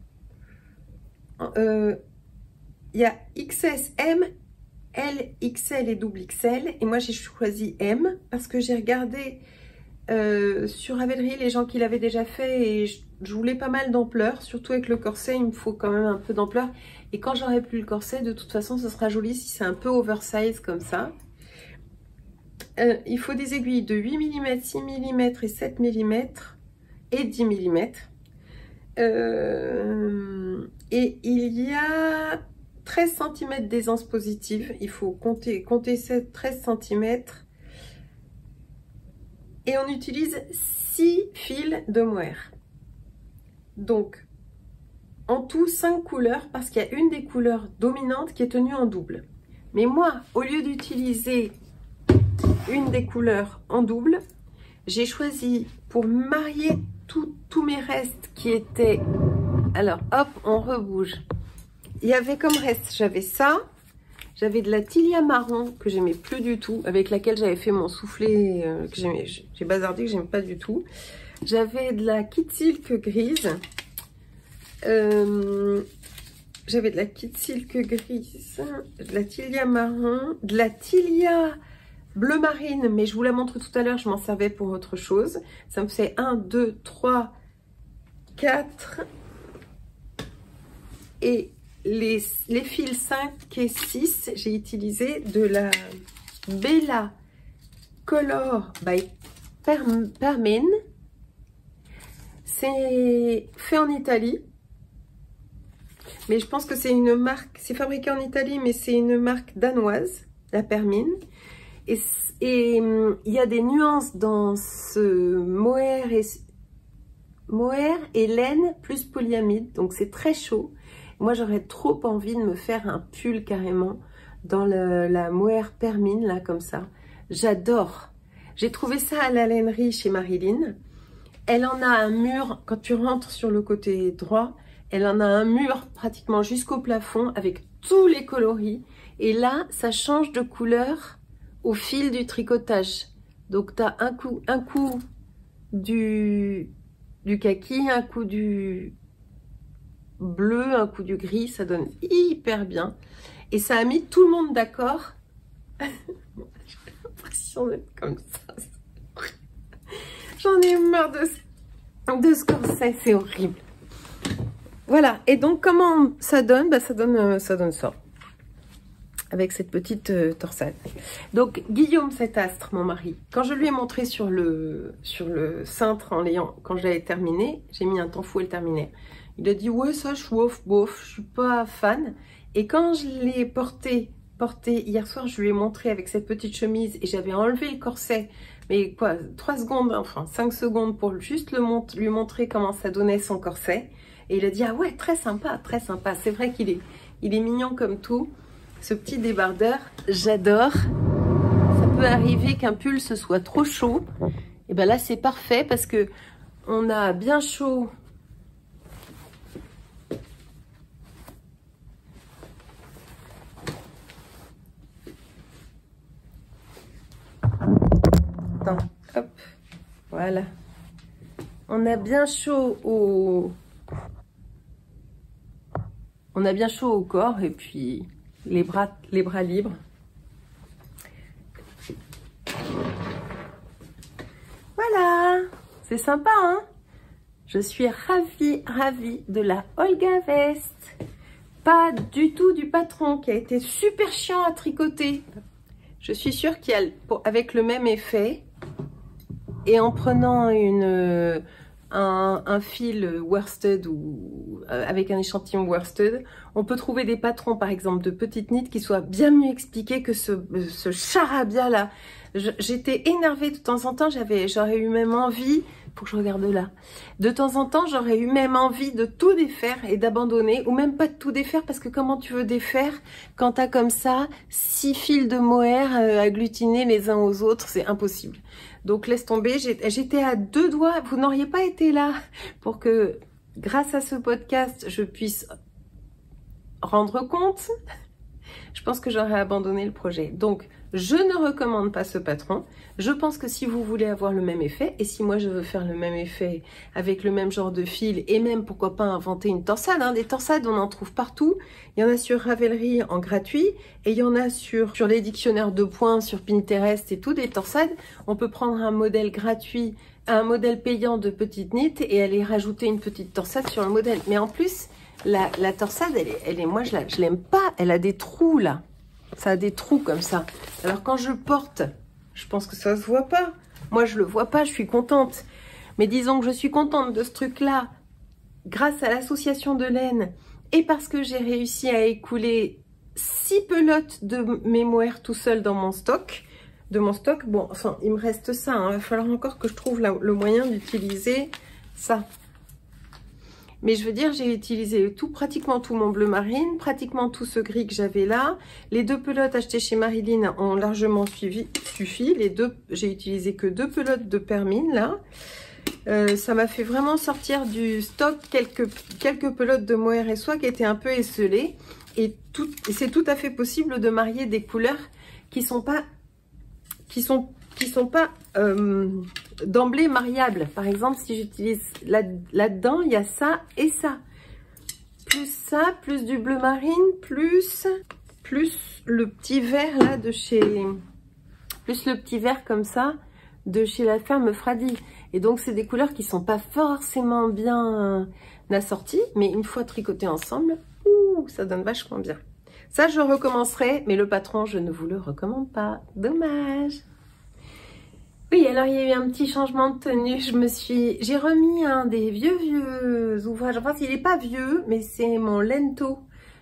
Il euh, y a X S, M, L, X L et double X L. Et moi, j'ai choisi M parce que j'ai regardé euh, sur Ravelry les gens qui l'avaient déjà fait et je, je voulais pas mal d'ampleur. Surtout avec le corset, il me faut quand même un peu d'ampleur. Et quand j'aurai plus le corset, de toute façon, ce sera joli si c'est un peu oversize comme ça. Euh, il faut des aiguilles de huit millimètres, six millimètres et sept millimètres et dix millimètres. Euh, et il y a treize centimètres d'aisance positive. Il faut compter, compter treize centimètres. Et on utilise six fils de mohair. Donc, en tout, cinq couleurs parce qu'il y a une des couleurs dominantes qui est tenue en double. Mais moi, au lieu d'utiliser une des couleurs en double, j'ai choisi pour marier tous mes restes qui étaient... Alors, hop, on rebouge. Il y avait comme reste, j'avais ça. J'avais de la tilia marron que j'aimais plus du tout, avec laquelle j'avais fait mon soufflé, euh, que j'ai bazardé, que j'aime pas du tout. J'avais de la kit silk grise. Euh, j'avais de la kit silk grise, de la tilia marron, de la tilia... bleu marine, mais je vous la montre tout à l'heure, je m'en servais pour autre chose. Ça me fait un, deux, trois, quatre. Et les, les fils cinq et six, j'ai utilisé de la Bella Color by Permin. C'est fait en Italie. Mais je pense que c'est une marque, c'est fabriqué en Italie, mais c'est une marque danoise, la Permin. Et et il y a des nuances dans ce mohair et, mohair et laine plus polyamide, donc c'est très chaud. Moi, j'aurais trop envie de me faire un pull carrément dans le, la mohair permine, là, comme ça. J'adore. J'ai trouvé ça à la lainerie chez Marilyn. Elle en a un mur, quand tu rentres sur le côté droit, elle en a un mur pratiquement jusqu'au plafond avec tous les coloris. Et là, ça change de couleur au fil du tricotage. Donc, tu as un coup, un coup du, du kaki, un coup du bleu, un coup du gris. Ça donne hyper bien. Et ça a mis tout le monde d'accord. J'ai l'impression d'être comme ça. J'en ai marre de, de ce corset, c'est horrible. Voilà, et donc comment ça donne? Bah, ça donne ça. Donne ça. Avec cette petite euh, torsade. Donc Guillaume cet astre, mon mari, quand je lui ai montré sur le, sur le cintre, en l'ayant, quand je l'avais terminé, j'ai mis un temps fou à le terminer. Il a dit ouais, ça je suis off, bof, je suis pas fan. Et quand je l'ai porté, porté hier soir, je lui ai montré avec cette petite chemise et j'avais enlevé le corset. Mais quoi, trois secondes, enfin cinq secondes pour juste le mont lui montrer comment ça donnait son corset. Et il a dit ah ouais, très sympa, très sympa. C'est vrai qu'il est, il est mignon comme tout. Ce petit débardeur, j'adore. Ça peut arriver qu'un pull se soit trop chaud. Et ben là, c'est parfait parce que on a bien chaud. Attends, hop, voilà. On a bien chaud au... On a bien chaud au corps et puis... Les bras, les bras libres. Voilà, c'est sympa, hein? Je suis ravie, ravie de la Olga Veste. Pas du tout du patron qui a été super chiant à tricoter. Je suis sûre qu'il y a, avec le même effet, et en prenant une... Un, un fil worsted ou euh, avec un échantillon worsted, on peut trouver des patrons par exemple de petites nittes qui soient bien mieux expliqués que ce, ce charabia là. J'étais énervée de temps en temps, j'avais, j'aurais eu même envie, faut que je regarde là, de temps en temps j'aurais eu même envie de tout défaire et d'abandonner, ou même pas de tout défaire parce que comment tu veux défaire quand t'as comme ça six fils de mohair euh, agglutinés les uns aux autres, c'est impossible. Donc laisse tomber, j'étais à deux doigts, vous n'auriez pas été là pour que grâce à ce podcast je puisse rendre compte. Je pense que j'aurais abandonné le projet. Donc je ne recommande pas ce patron. Je pense que si vous voulez avoir le même effet, et si moi je veux faire le même effet avec le même genre de fil, et même pourquoi pas inventer une torsade, hein, des torsades on en trouve partout. Il y en a sur Ravelry en gratuit, et il y en a sur, sur les dictionnaires de points, sur Pinterest et tout, des torsades. On peut prendre un modèle gratuit, un modèle payant de petite knit, et aller rajouter une petite torsade sur le modèle. Mais en plus, la, la torsade, elle est, elle est, moi je la, je l'aime pas, elle a des trous là. Ça a des trous comme ça. Alors quand je porte, je pense que ça se voit pas. Moi je le vois pas, je suis contente. Mais disons que je suis contente de ce truc-là grâce à l'association de laine et parce que j'ai réussi à écouler six pelotes de mes mohair tout seul dans mon stock. De mon stock, bon, enfin, il me reste ça. Hein. Il va falloir encore que je trouve la, le moyen d'utiliser ça. Mais je veux dire, j'ai utilisé tout, pratiquement tout mon bleu marine, pratiquement tout ce gris que j'avais là. Les deux pelotes achetées chez Marilyn ont largement suivi, suffi. Les deux, j'ai utilisé que deux pelotes de permine là. Euh, ça m'a fait vraiment sortir du stock quelques, quelques pelotes de mohair et soie qui étaient un peu esselées. Et, tout, et c'est tout à fait possible de marier des couleurs qui sont pas, qui sont, qui sont pas euh, d'emblée mariables. Par exemple, si j'utilise là, là-dedans, il y a ça et ça. Plus ça, plus du bleu marine, plus, plus le petit vert là de chez... Plus le petit vert comme ça de chez la ferme Fradi. Et donc, c'est des couleurs qui sont pas forcément bien assorties, mais une fois tricotées ensemble, ouh, ça donne vachement bien. Ça, je recommencerai, mais le patron, je ne vous le recommande pas. Dommage. Oui, alors il y a eu un petit changement de tenue. Je me suis, j'ai remis un des vieux vieux ouvrages. Enfin, il n'est pas vieux, mais c'est mon Lento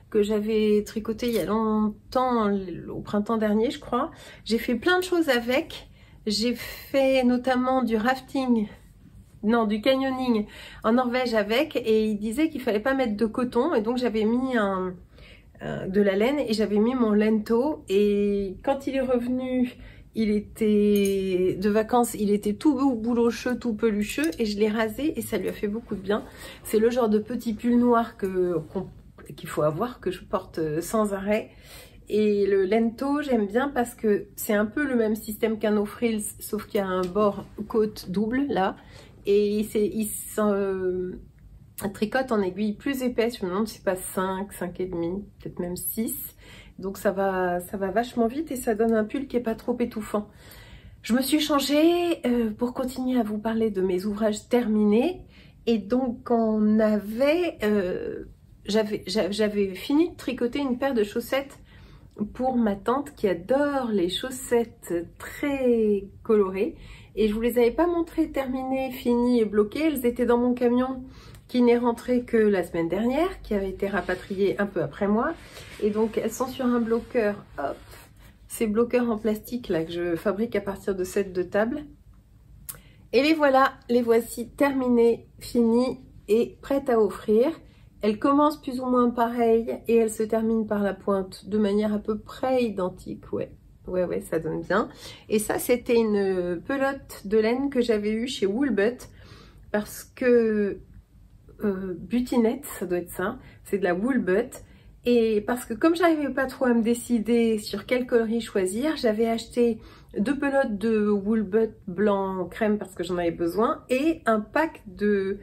que j'avais tricoté il y a longtemps, au printemps dernier je crois. J'ai fait plein de choses avec. J'ai fait notamment du rafting, non du canyoning en Norvège avec, et il disait qu'il fallait pas mettre de coton, et donc j'avais mis un, un, de la laine, et j'avais mis mon lento, et quand il est revenu, il était de vacances, il était tout boulocheux, tout pelucheux, et je l'ai rasé et ça lui a fait beaucoup de bien. C'est le genre de petit pull noir que qu'il faut avoir, que je porte sans arrêt. Et le lento, j'aime bien parce que c'est un peu le même système qu'un no frills, sauf qu'il y a un bord côte double là, et il s'en euh, tricote en aiguille plus épaisse. Je me demande si c'est pas cinq, cinq et demi, peut-être même six. Donc ça va, ça va vachement vite et ça donne un pull qui est pas trop étouffant. Je me suis changée euh, pour continuer à vous parler de mes ouvrages terminés. Et donc on avait, euh, j'avais, j'avais fini de tricoter une paire de chaussettes pour ma tante qui adore les chaussettes très colorées. Et je vous les avais pas montrées terminées, finies et bloquées. Elles étaient dans mon camion qui n'est rentré que la semaine dernière, qui avait été rapatrié un peu après moi. Et donc elles sont sur un bloqueur, hop, ces bloqueurs en plastique là que je fabrique à partir de sets de table. Et les voilà, les voici terminées, finies et prêtes à offrir. Elles commencent plus ou moins pareilles et elles se terminent par la pointe de manière à peu près identique, ouais. Ouais, ouais, ça donne bien. Et ça, c'était une pelote de laine que j'avais eue chez Woolbutt parce que Euh, butinette, ça doit être ça, c'est de la Woolbutt, et parce que comme j'arrivais pas trop à me décider sur quel coloris choisir, j'avais acheté deux pelotes de Woolbutt blanc crème parce que j'en avais besoin, et un pack de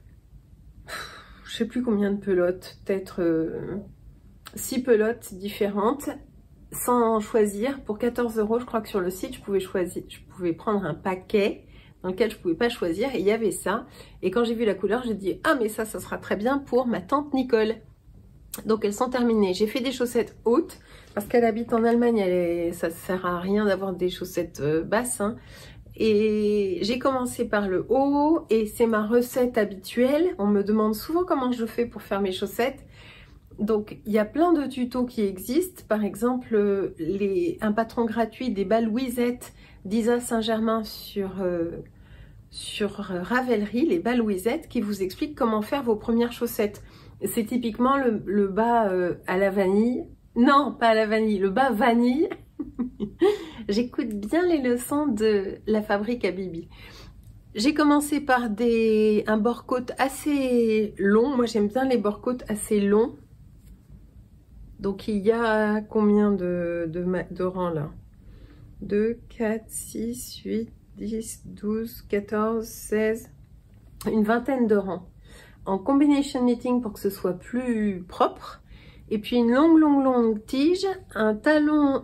je sais plus combien de pelotes, peut-être euh, six pelotes différentes sans choisir pour quatorze euros. Je crois que sur le site je pouvais choisir, je pouvais prendre un paquet dans lequel je pouvais pas choisir, et il y avait ça. Et quand j'ai vu la couleur, j'ai dit ah mais ça, ça sera très bien pour ma tante Nicole. Donc elles sont terminées. J'ai fait des chaussettes hautes parce qu'elle habite en Allemagne, elle est... ça sert à rien d'avoir des chaussettes euh, basses. Hein. Et j'ai commencé par le haut et c'est ma recette habituelle. On me demande souvent comment je fais pour faire mes chaussettes. Donc il y a plein de tutos qui existent. Par exemple, les... un patron gratuit des bas Louisette d'Isa Saint-Germain sur, euh, sur Ravelry, les bas Louisette, qui vous explique comment faire vos premières chaussettes. C'est typiquement le, le bas euh, à la vanille. Non, pas à la vanille, le bas vanille. J'écoute bien les leçons de la fabrique à Bibi. J'ai commencé par des, un bord-côte assez long. Moi, j'aime bien les bord-côtes assez longs. Donc, il y a combien de, de, de rangs là? deux, quatre, six, huit, dix, douze, quatorze, seize, une vingtaine de rangs. En combination knitting pour que ce soit plus propre. Et puis une longue, longue, longue tige, un talon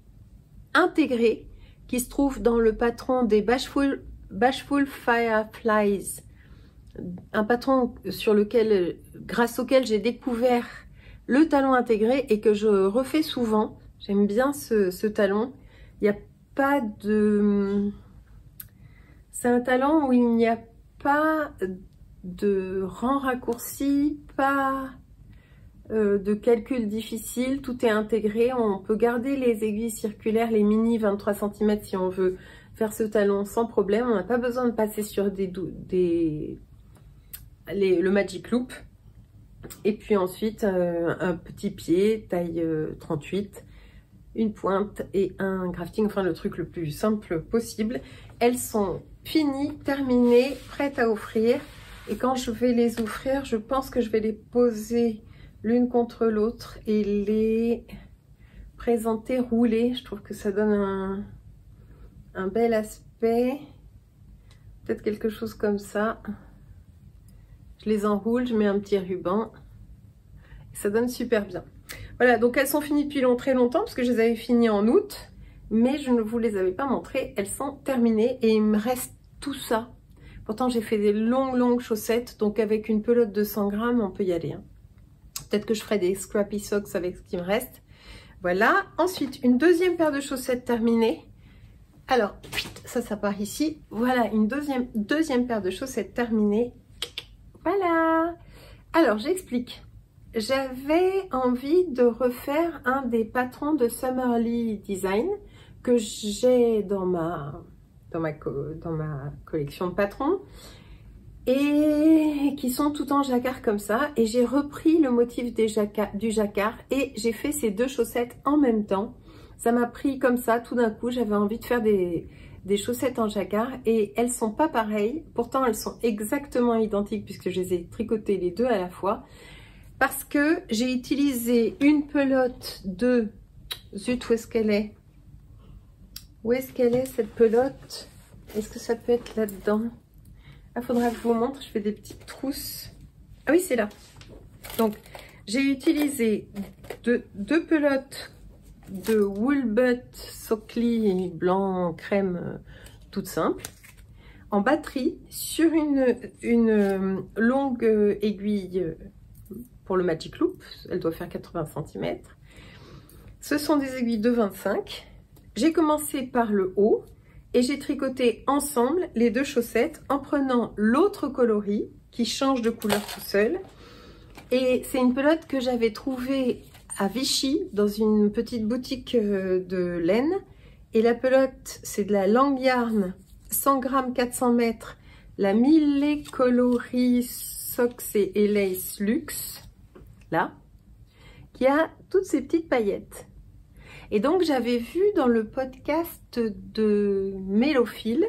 intégré qui se trouve dans le patron des Bashful, Bashful Fireflies. Un patron sur lequel, grâce auquel j'ai découvert le talon intégré et que je refais souvent. J'aime bien ce, ce talon. Il n'y a pas de... C'est un talon où il n'y a pas de rang raccourci, pas euh, de calcul difficile, tout est intégré. On peut garder les aiguilles circulaires, les mini vingt-trois centimètres si on veut faire ce talon sans problème. On n'a pas besoin de passer sur des, des les, le Magic Loop. Et puis ensuite, euh, un petit pied, taille euh, trente-huit, une pointe et un grafting, enfin le truc le plus simple possible. Elles sont finies, terminées, prêtes à offrir. Et quand je vais les offrir, je pense que je vais les poser l'une contre l'autre et les présenter roulées. Je trouve que ça donne un, un bel aspect. Peut-être quelque chose comme ça. Je les enroule, je mets un petit ruban. Ça donne super bien. Voilà, donc elles sont finies depuis long, très longtemps parce que je les avais finies en août. Mais je ne vous les avais pas montrées. Elles sont terminées et il me reste tout ça. Pourtant, j'ai fait des longues, longues chaussettes. Donc avec une pelote de cent grammes, on peut y aller. Hein. Peut-être que je ferai des scrappy socks avec ce qui me reste. Voilà. Ensuite, une deuxième paire de chaussettes terminée. Alors, ça, ça part ici. Voilà, une deuxième, deuxième paire de chaussettes terminée. Voilà. Alors, j'explique. j'avais envie de refaire un des patrons de Summerly Design que j'ai dans ma, dans, ma dans ma collection de patrons et qui sont tout en jacquard comme ça. Et j'ai repris le motif des jacquard, du jacquard et j'ai fait ces deux chaussettes en même temps. Ça m'a pris comme ça, tout d'un coup, j'avais envie de faire des, des chaussettes en jacquard et elles sont pas pareilles. Pourtant, elles sont exactement identiques puisque je les ai tricotées les deux à la fois. Parce que j'ai utilisé une pelote de... Zut, où est-ce qu'elle est? Où est-ce qu'elle est cette pelote? Est-ce que ça peut être là-dedans? Ah, faudra que je vous montre, je fais des petites trousses. Ah oui, c'est là. Donc, j'ai utilisé deux, deux pelotes de Woolbutt Sockley blanc crème euh, toute simple en batterie sur une, une longue aiguille pour le Magic Loop. Elle doit faire quatre-vingts centimètres. Ce sont des aiguilles de vingt-cinq. J'ai commencé par le haut et j'ai tricoté ensemble les deux chaussettes en prenant l'autre coloris qui change de couleur tout seul. Et c'est une pelote que j'avais trouvée à Vichy dans une petite boutique de laine. Et la pelote, c'est de la Lang Yarn cent grammes, quatre cents mètres, la Millet Coloris Socks et Lace Luxe, là, qui a toutes ces petites paillettes. Et donc j'avais vu dans le podcast de Mélophile,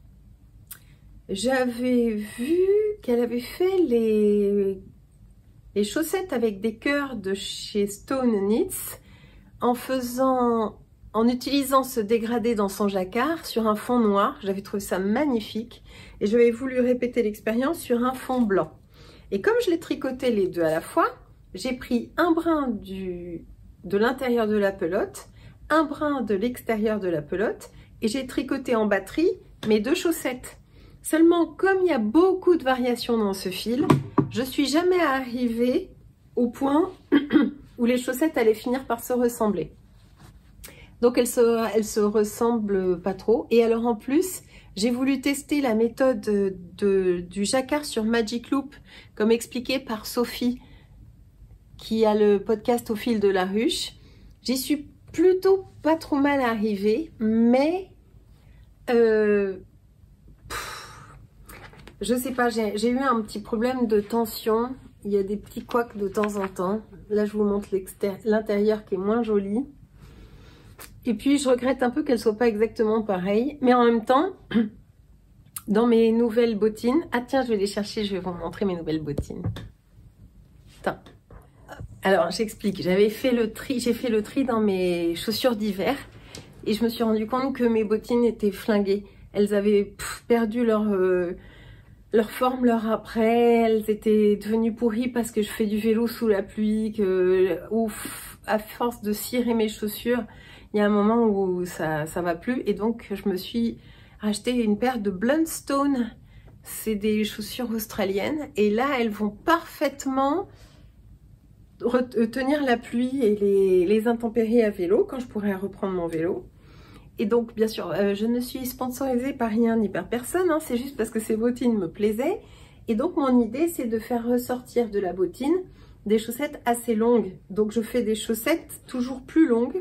j'avais vu qu'elle avait fait les, les chaussettes avec des cœurs de chez Stone Knits en faisant, en utilisant ce dégradé dans son jacquard sur un fond noir. J'avais trouvé ça magnifique et j'avais voulu répéter l'expérience sur un fond blanc. Et comme je l'ai tricoté les deux à la fois, j'ai pris un brin du, de l'intérieur de la pelote, un brin de l'extérieur de la pelote et j'ai tricoté en batterie mes deux chaussettes. Seulement, comme il y a beaucoup de variations dans ce fil, je suis jamais arrivée au point où les chaussettes allaient finir par se ressembler. Donc elles se, elles se ressemblent pas trop. Et alors en plus, j'ai voulu tester la méthode de, de, du jacquard sur Magic Loop, comme expliqué par Sophie, qui a le podcast Au fil de la ruche. J'y suis plutôt pas trop mal arrivée, mais euh, pff, je sais pas, j'ai eu un petit problème de tension. Il y a des petits couacs de temps en temps. Là, je vous montre l'intérieur qui est moins joli. Et puis, je regrette un peu qu'elle soit pas exactement pareille. Mais en même temps, dans mes nouvelles bottines... Ah tiens, je vais les chercher, je vais vous montrer mes nouvelles bottines. Attends. Alors, j'explique. J'avais fait le tri, j'ai fait le tri dans mes chaussures d'hiver. Et je me suis rendu compte que mes bottines étaient flinguées. Elles avaient pff, perdu leur... Euh, leur forme, leur après, elles étaient devenues pourries parce que je fais du vélo sous la pluie, que ouf, à force de cirer mes chaussures, il y a un moment où ça ça va plus et donc je me suis acheté une paire de Blundstone. C'est des chaussures australiennes et là elles vont parfaitement tenir la pluie et les, les intempéries à vélo quand je pourrai reprendre mon vélo. Et donc, bien sûr, euh, je ne suis sponsorisée par rien ni par personne, hein, c'est juste parce que ces bottines me plaisaient. Et donc, mon idée, c'est de faire ressortir de la bottine des chaussettes assez longues. Donc, je fais des chaussettes toujours plus longues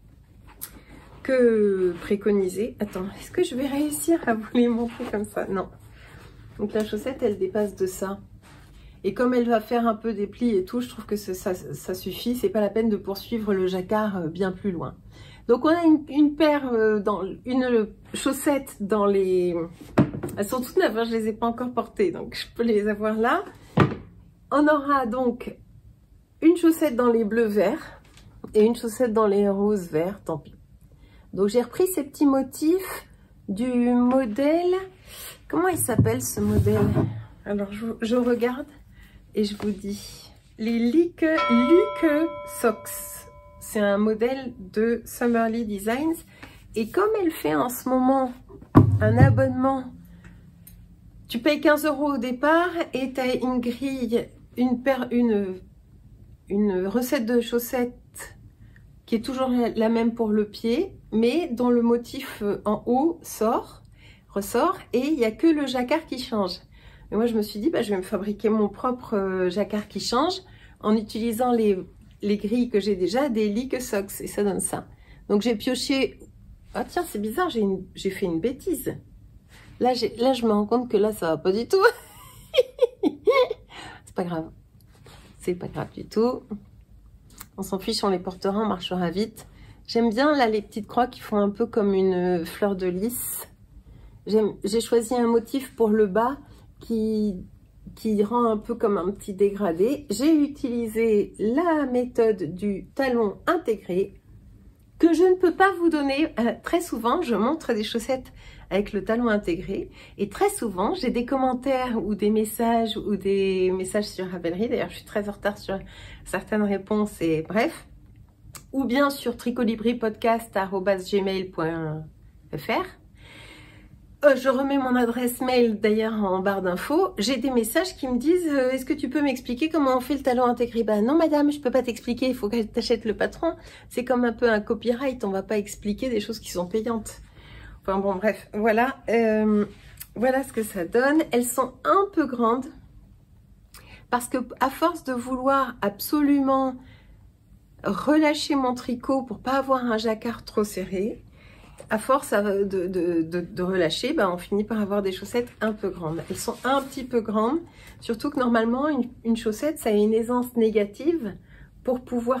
que préconisées. Attends, est-ce que je vais réussir à vous les montrer comme ça? Non. Donc, la chaussette, elle dépasse de ça. Et comme elle va faire un peu des plis et tout, je trouve que ça, ça, ça suffit. C'est pas la peine de poursuivre le jacquard bien plus loin. Donc on a une, une paire, euh, dans une chaussette dans les... Elles sont toutes neuves, hein, je les ai pas encore portées, donc je peux les avoir là. On aura donc une chaussette dans les bleus verts et une chaussette dans les roses verts, tant pis. Donc j'ai repris ces petits motifs du modèle... Comment il s'appelle ce modèle? Alors je, je regarde et je vous dis. Les Luke, Luke Socks. C'est un modèle de Summerly Designs. Et comme elle fait en ce moment un abonnement, tu payes quinze euros au départ et tu as une grille, une, paire, une, une recette de chaussettes qui est toujours la même pour le pied, mais dont le motif en haut sort, ressort et il n'y a que le jacquard qui change. Et moi je me suis dit, bah, je vais me fabriquer mon propre jacquard qui change en utilisant les, les grilles que j'ai déjà, des Leek Socks, et ça donne ça. Donc j'ai pioché, ah tiens c'est bizarre, j'ai une... j'ai fait une bêtise. Là, là je me rends compte que là ça va pas du tout. C'est pas grave, c'est pas grave du tout. On s'en fiche, on les portera, on marchera vite. J'aime bien là les petites croix qui font un peu comme une fleur de lys. J'ai choisi un motif pour le bas qui, qui rend un peu comme un petit dégradé. J'ai utilisé la méthode du talon intégré que je ne peux pas vous donner euh, très souvent. Je montre des chaussettes avec le talon intégré et très souvent j'ai des commentaires ou des messages ou des messages sur Ravelry. D'ailleurs je suis très en retard sur certaines réponses et bref. Ou bien sur tricolibripodcast arobase gmail point fr. Euh, je remets mon adresse mail d'ailleurs en barre d'infos. J'ai des messages qui me disent euh, est-ce que tu peux m'expliquer comment on fait le talon intégré? Bah non madame, je peux pas t'expliquer, il faut que tu achètes le patron. C'est comme un peu un copyright, on va pas expliquer des choses qui sont payantes. Enfin bon bref, voilà, euh, voilà ce que ça donne. Elles sont un peu grandes parce que à force de vouloir absolument relâcher mon tricot pour pas avoir un jacquard trop serré, à force de, de, de, de relâcher, ben on finit par avoir des chaussettes un peu grandes. Elles sont un petit peu grandes, surtout que normalement une, une chaussette ça a une aisance négative pour pouvoir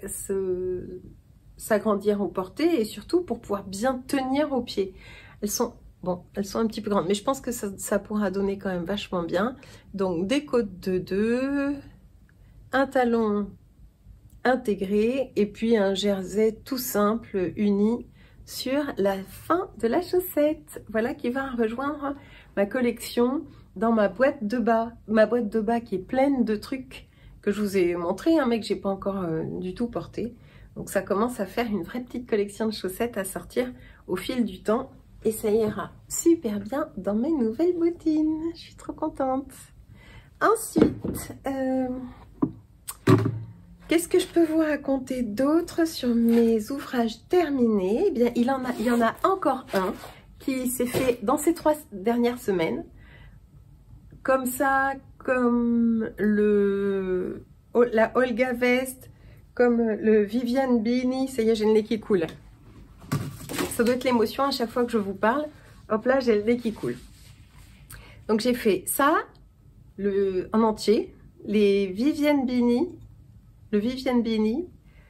s'agrandir au porté et surtout pour pouvoir bien tenir au pied. Elles sont bon, elles sont un petit peu grandes, mais je pense que ça, ça pourra donner quand même vachement bien. Donc des côtes de deux, un talon intégré et puis un jersey tout simple uni sur la fin de la chaussette. Voilà qui va rejoindre ma collection dans ma boîte de bas. Ma boîte de bas qui est pleine de trucs que je vous ai montré, un hein, mec que j'ai pas encore euh, du tout porté. Donc ça commence à faire une vraie petite collection de chaussettes à sortir au fil du temps et ça ira super bien dans mes nouvelles bottines. Je suis trop contente. Ensuite, euh, qu'est-ce que je peux vous raconter d'autre sur mes ouvrages terminés? Eh bien, il, en a, il y en a encore un qui s'est fait dans ces trois dernières semaines. Comme ça, comme le, la Olga Vest, comme le Vivian Beanie. Ça y est, j'ai le nez qui coule. Ça doit être l'émotion à chaque fois que je vous parle. Hop là, j'ai le nez qui coule. Donc, j'ai fait ça le, en entier. Les Vivian Beanie. Le Vivian Beanie,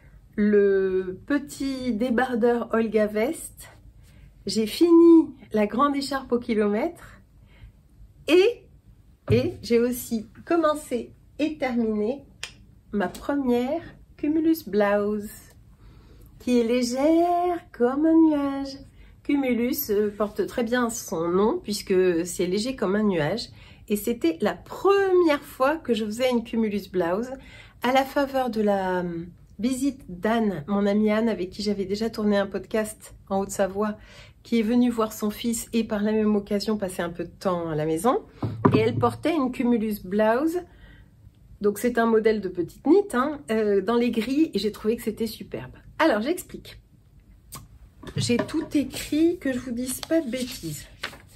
le petit débardeur Olga Vest, j'ai fini la grande écharpe au kilomètre et, et j'ai aussi commencé et terminé ma première Cumulus Blouse qui est légère comme un nuage. Cumulus porte très bien son nom puisque c'est léger comme un nuage et c'était la première fois que je faisais une Cumulus Blouse à la faveur de la visite d'Anne, mon amie Anne, avec qui j'avais déjà tourné un podcast en Haute-Savoie, qui est venue voir son fils et par la même occasion passer un peu de temps à la maison. Et elle portait une Cumulus Blouse, donc c'est un modèle de petite knit, hein, euh, dans les gris, et j'ai trouvé que c'était superbe. Alors j'explique. J'ai tout écrit, que je vous dise pas de bêtises.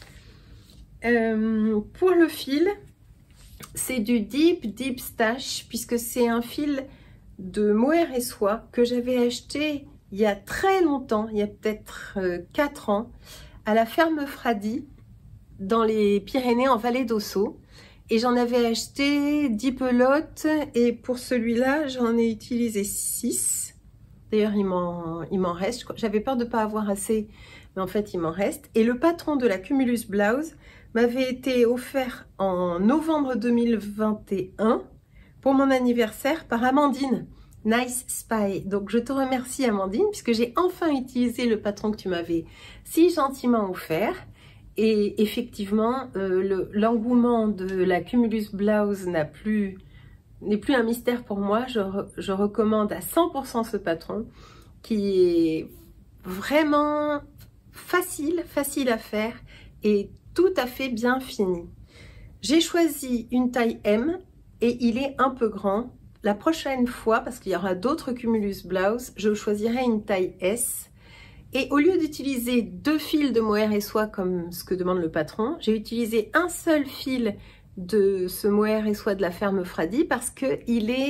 Euh, pour le fil, c'est du Deep Deep Stash, puisque c'est un fil de mohair et soie que j'avais acheté il y a très longtemps, il y a peut-être euh, quatre ans, à la ferme Fradi, dans les Pyrénées, en Vallée d'Ossau. Et j'en avais acheté dix pelotes, et pour celui-là, j'en ai utilisé six. D'ailleurs, il m'en reste. J'avais peur de ne pas avoir assez, mais en fait, il m'en reste. Et le patron de la Cumulus Blouse m'avait été offert en novembre deux mille vingt et un pour mon anniversaire par Amandine, Nice Spy. Donc je te remercie Amandine puisque j'ai enfin utilisé le patron que tu m'avais si gentiment offert. Et effectivement, euh, l'engouement de la Cumulus Blouse n'a plus, n'est plus un mystère pour moi. Je, je recommande à cent pour cent ce patron qui est vraiment facile, facile à faire et tout à fait bien fini. J'ai choisi une taille M et il est un peu grand. La prochaine fois, parce qu'il y aura d'autres Cumulus Blouse, je choisirai une taille S. Et au lieu d'utiliser deux fils de mohair et soie comme ce que demande le patron, j'ai utilisé un seul fil de ce mohair et soie de la ferme Fradi parce qu'il est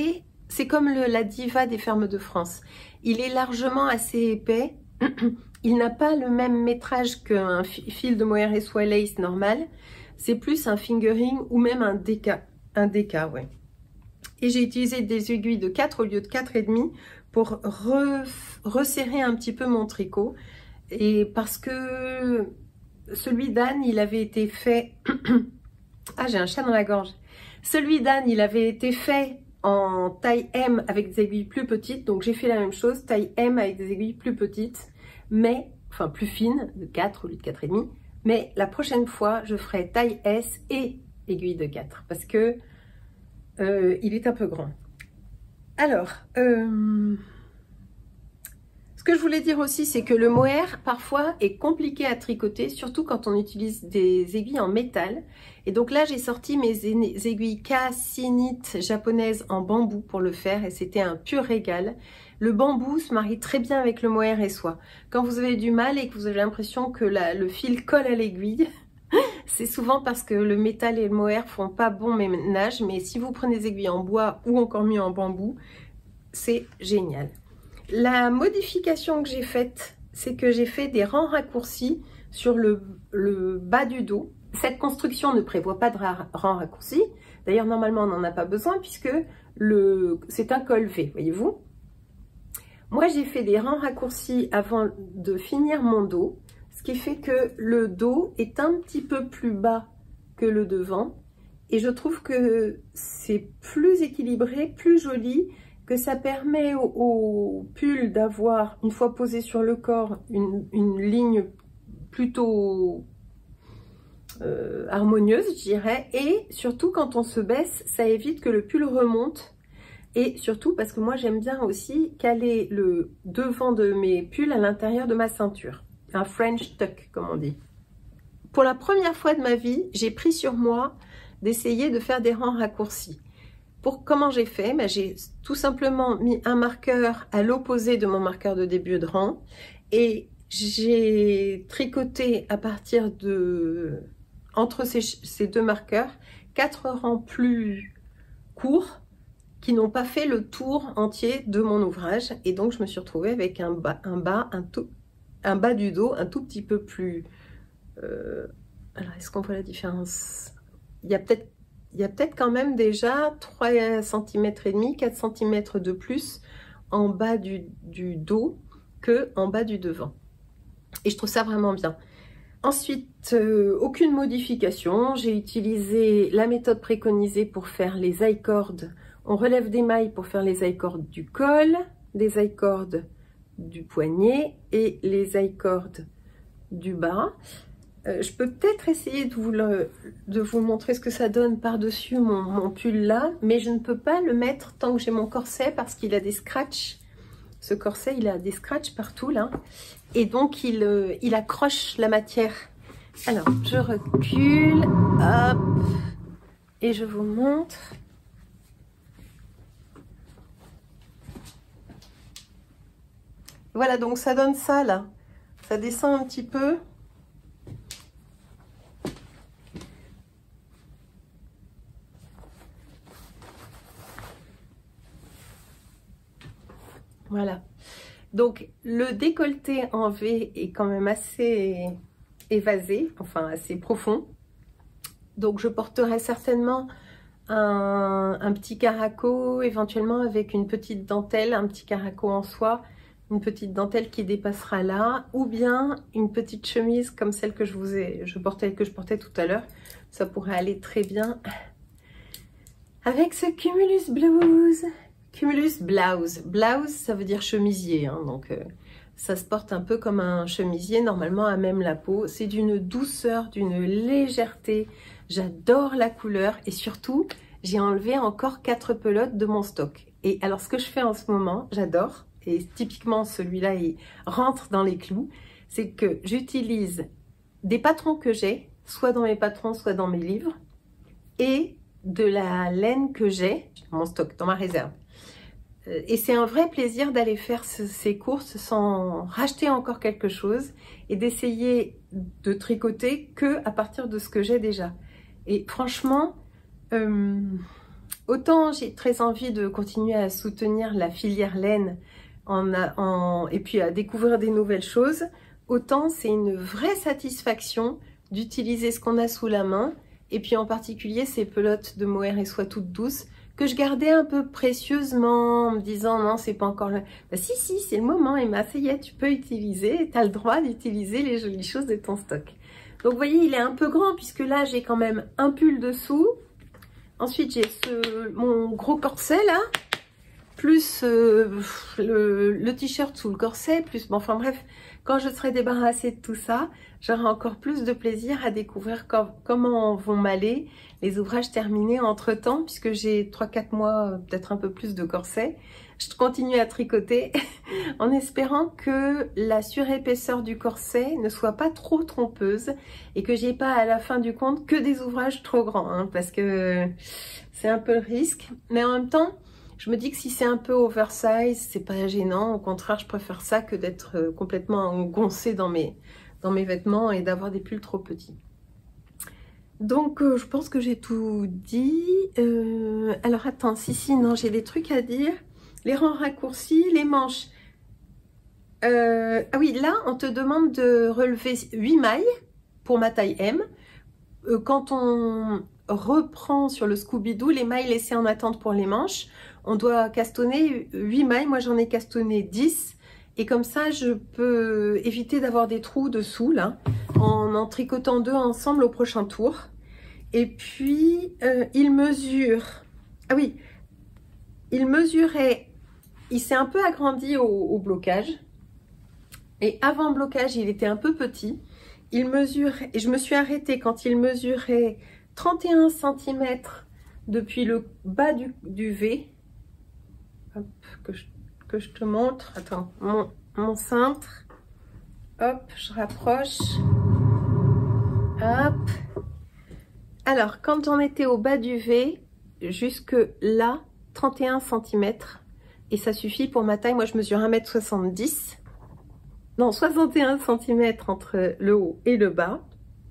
c'est comme le, la Diva des fermes de France. Il est largement assez épais. Il n'a pas le même métrage qu'un fil de mohair et soie lace normal. C'est plus un fingering ou même un déca. Un déca, ouais. Et j'ai utilisé des aiguilles de quatre au lieu de quatre virgule cinq pour re, resserrer un petit peu mon tricot. Et parce que celui d'Anne, il avait été fait... ah, j'ai un chat dans la gorge. Celui d'Anne, il avait été fait en taille M avec des aiguilles plus petites. Donc j'ai fait la même chose, taille M avec des aiguilles plus petites, mais, enfin plus fines, de quatre au lieu de quatre virgule cinq. Mais la prochaine fois, je ferai taille S et aiguille de quatre parce que euh, il est un peu grand. Alors, euh, ce que je voulais dire aussi, c'est que le mohair, parfois, est compliqué à tricoter, surtout quand on utilise des aiguilles en métal. Et donc là, j'ai sorti mes aiguilles Cassinites japonaises en bambou pour le faire, et c'était un pur régal. Le bambou se marie très bien avec le mohair et soie. Quand vous avez du mal et que vous avez l'impression que la, le fil colle à l'aiguille, c'est souvent parce que le métal et le mohair font pas bon ménage. Mais si vous prenez des aiguilles en bois ou encore mieux en bambou, c'est génial. La modification que j'ai faite, c'est que j'ai fait des rangs raccourcis sur le, le bas du dos. Cette construction ne prévoit pas de rangs raccourcis. D'ailleurs, normalement, on n'en a pas besoin puisque c'est un col V, voyez-vous. Moi, j'ai fait des rangs raccourcis avant de finir mon dos, ce qui fait que le dos est un petit peu plus bas que le devant. Et je trouve que c'est plus équilibré, plus joli, que ça permet au, au pull d'avoir, une fois posé sur le corps, une, une ligne plutôt euh, harmonieuse, je dirais. Et surtout, quand on se baisse, ça évite que le pull remonte. Et surtout parce que moi j'aime bien aussi caler le devant de mes pulls à l'intérieur de ma ceinture. Un French tuck comme on dit. Pour la première fois de ma vie, j'ai pris sur moi d'essayer de faire des rangs raccourcis. Pour comment j'ai fait, ben, j'ai tout simplement mis un marqueur à l'opposé de mon marqueur de début de rang. Et j'ai tricoté à partir de... entre ces, ces deux marqueurs, quatre rangs plus courts, qui n'ont pas fait le tour entier de mon ouvrage. Et donc, je me suis retrouvée avec un bas, un bas, un tout, un bas du dos un tout petit peu plus... Euh, alors, est-ce qu'on voit la différence? Il y a peut-être il y a peut-être quand même déjà trois virgule cinq centimètres, quatre centimètres de plus en bas du, du dos que en bas du devant. Et je trouve ça vraiment bien. Ensuite, euh, aucune modification. J'ai utilisé la méthode préconisée pour faire les I-cords. On relève des mailles pour faire les I-cords du col, les I-cords du poignet et les I-cords du bas. Euh, je peux peut-être essayer de vous, le, de vous montrer ce que ça donne par-dessus mon, mon pull là, mais je ne peux pas le mettre tant que j'ai mon corset parce qu'il a des scratchs. Ce corset, il a des scratchs partout là. Et donc, il, euh, il accroche la matière. Alors, je recule, hop, et je vous montre. Voilà, donc ça donne ça là. Ça descend un petit peu. Voilà. Donc le décolleté en V est quand même assez évasé, enfin assez profond. Donc je porterai certainement un, un petit caraco, éventuellement avec une petite dentelle, un petit caraco en soie, une petite dentelle qui dépassera là, ou bien une petite chemise comme celle que je vous ai, je portais, que je portais tout à l'heure. Ça pourrait aller très bien avec ce Cumulus Blues. Cumulus Blouse. Blouse, ça veut dire chemisier, hein, donc euh, ça se porte un peu comme un chemisier, normalement à même la peau. C'est d'une douceur, d'une légèreté. J'adore la couleur et surtout, j'ai enlevé encore quatre pelotes de mon stock. Et alors, ce que je fais en ce moment, j'adore, et typiquement celui-là, il rentre dans les clous, c'est que j'utilise des patrons que j'ai, soit dans mes patrons, soit dans mes livres, et de la laine que j'ai dans mon stock, dans ma réserve. Et c'est un vrai plaisir d'aller faire ce, ces courses sans racheter encore quelque chose et d'essayer de tricoter que à partir de ce que j'ai déjà. Et franchement, euh, autant j'ai très envie de continuer à soutenir la filière laine en, en, et puis à découvrir des nouvelles choses, autant c'est une vraie satisfaction d'utiliser ce qu'on a sous la main, et puis en particulier ces pelotes de mohair et soie toutes douces, que je gardais un peu précieusement en me disant non, c'est pas encore le... Bah si, si, c'est le moment, Emma, ça y est, tu peux utiliser, tu as le droit d'utiliser les jolies choses de ton stock. Donc vous voyez, il est un peu grand puisque là j'ai quand même un pull dessous. Ensuite j'ai ce mon gros corset là, plus euh, le, le t-shirt sous le corset, plus bon, enfin bref, quand je serai débarrassée de tout ça, j'aurai encore plus de plaisir à découvrir com comment vont m'aller les ouvrages terminés entre temps, puisque j'ai trois quatre mois, peut-être un peu plus de corset. Je continue à tricoter en espérant que la surépaisseur du corset ne soit pas trop trompeuse et que j'ai pas à la fin du compte que des ouvrages trop grands, hein, parce que c'est un peu le risque. Mais en même temps, je me dis que si c'est un peu oversize, c'est pas gênant. Au contraire, je préfère ça que d'être complètement engoncée dans mes, dans mes vêtements et d'avoir des pulls trop petits. Donc, euh, je pense que j'ai tout dit. Euh, alors, attends, si, si, non, j'ai des trucs à dire. Les rangs raccourcis, les manches. Euh, ah oui, là, on te demande de relever huit mailles pour ma taille M. Euh, quand on reprend sur le Scooby-Doo, les mailles laissées en attente pour les manches, on doit castonner huit mailles. Moi, j'en ai castonné dix. Et comme ça, je peux éviter d'avoir des trous dessous, là, en en tricotant deux ensemble au prochain tour. Et puis, euh, il mesure... Ah oui, il mesurait... Il s'est un peu agrandi au, au blocage. Et avant blocage, il était un peu petit. Il mesure... Et je me suis arrêtée quand il mesurait trente et un centimètres depuis le bas du, du V. Hop, que je... que je te montre. Attends, mon, mon cintre. Hop, je rapproche. Hop. Alors, quand j'en étais au bas du V, jusque là, trente et un centimètres. Et ça suffit pour ma taille. Moi, je mesure un mètre soixante-dix. Non, soixante et un centimètres entre le haut et le bas.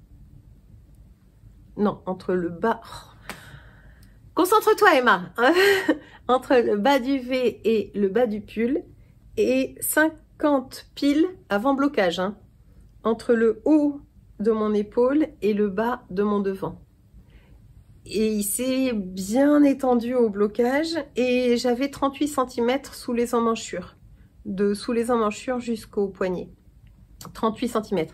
Non, entre le bas... Oh. Concentre-toi, Emma. Entre le bas du V et le bas du pull. Et cinquante piles avant blocage. Hein, entre le haut de mon épaule et le bas de mon devant. Et il s'est bien étendu au blocage. Et j'avais trente-huit centimètres sous les emmanchures. De sous les emmanchures jusqu'au poignet. trente-huit centimètres.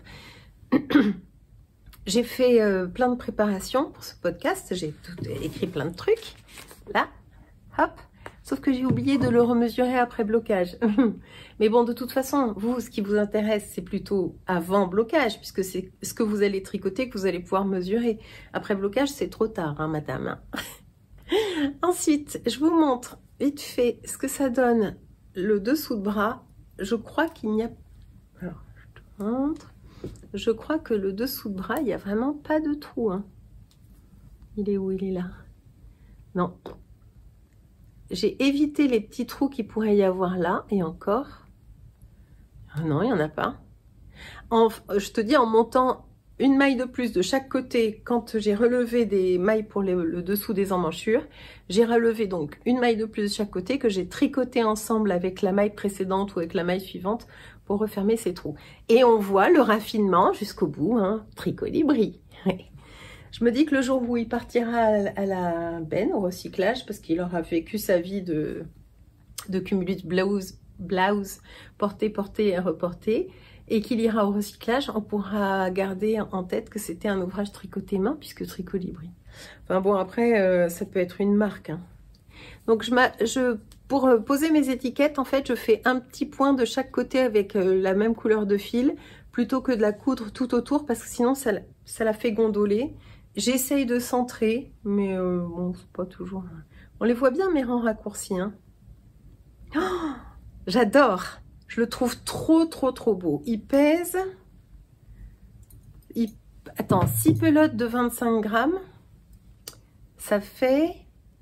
J'ai fait euh, plein de préparations pour ce podcast. J'ai écrit plein de trucs. Là, hop. Sauf que j'ai oublié de le remesurer après blocage. Mais bon, de toute façon, vous, ce qui vous intéresse, c'est plutôt avant blocage, puisque c'est ce que vous allez tricoter que vous allez pouvoir mesurer. Après blocage, c'est trop tard, hein, madame. Ensuite, je vous montre vite fait ce que ça donne le dessous de bras. Je crois qu'il n'y a... Alors, je te montre. Je crois que le dessous de bras, il n'y a vraiment pas de trou. Hein. Il est où? Il est là. Non. J'ai évité les petits trous qu'il pourrait y avoir là. Et encore. Ah non, il n'y en a pas. En, je te dis, en montant une maille de plus de chaque côté, quand j'ai relevé des mailles pour les, le dessous des emmanchures, j'ai relevé donc une maille de plus de chaque côté que j'ai tricoté ensemble avec la maille précédente ou avec la maille suivante pour refermer ces trous. Et on voit le raffinement jusqu'au bout, hein, tricolibri. Je me dis que le jour où il partira à la benne, au recyclage, parce qu'il aura vécu sa vie de, de cumulus blouse, blouse, porté, porté et reporté, et qu'il ira au recyclage, on pourra garder en tête que c'était un ouvrage tricoté main, puisque tricolibri. Enfin bon, après, euh, ça peut être une marque. Hein. Donc, je, je, pour poser mes étiquettes, en fait, je fais un petit point de chaque côté avec euh, la même couleur de fil, plutôt que de la coudre tout autour, parce que sinon, ça, ça la fait gondoler. J'essaye de centrer, mais euh, bon, c'est pas toujours... On les voit bien, mes rangs raccourcis. Hein. Oh, j'adore. Je le trouve trop, trop, trop beau. Il pèse... Il... Attends, six pelotes de vingt-cinq grammes. Ça fait...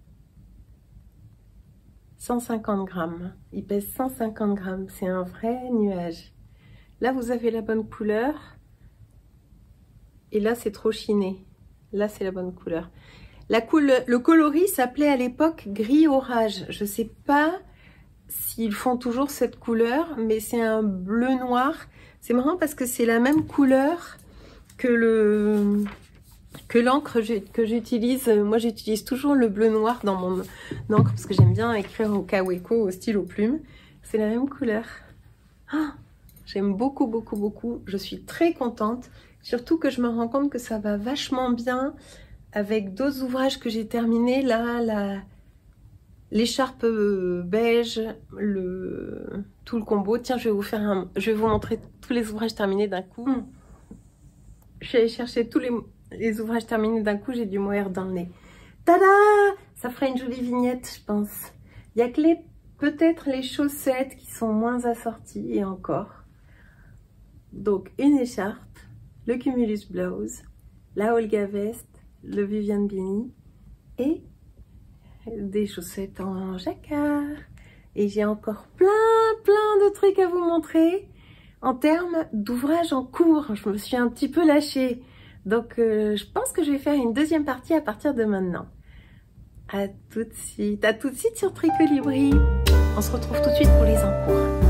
cent cinquante grammes. Il pèse cent cinquante grammes. C'est un vrai nuage. Là, vous avez la bonne couleur. Et là, c'est trop chiné. Là, c'est la bonne couleur. La couleur, le coloris s'appelait à l'époque gris orage. Je sais pas s'ils font toujours cette couleur, mais c'est un bleu noir. C'est marrant parce que c'est la même couleur que le que l'encre que j'utilise. Moi, j'utilise toujours le bleu noir dans mon encre parce que j'aime bien écrire au Kaweco, au stylo plume. C'est la même couleur. Oh, j'aime beaucoup, beaucoup, beaucoup. Je suis très contente. Surtout que je me rends compte que ça va vachement bien avec d'autres ouvrages que j'ai terminés. Là, la l'écharpe beige, le tout le combo. Tiens, je vais vous faire un, je vais vous montrer tous les ouvrages terminés d'un coup. Mmh. Je suis allée chercher tous les, les ouvrages terminés d'un coup. J'ai du mohair dans le nez. Tada! Ça ferait une jolie vignette, je pense. Il y a que les peut-être les chaussettes qui sont moins assorties et encore. Donc une écharpe, le Cumulus Blouse, la Olga Vest, le Vivienne Bini et des chaussettes en jacquard. Et j'ai encore plein plein de trucs à vous montrer en termes d'ouvrages en cours. Je me suis un petit peu lâchée, donc euh, je pense que je vais faire une deuxième partie à partir de maintenant. À tout de suite, à tout de suite sur Tricolibri. On se retrouve tout de suite pour les encours.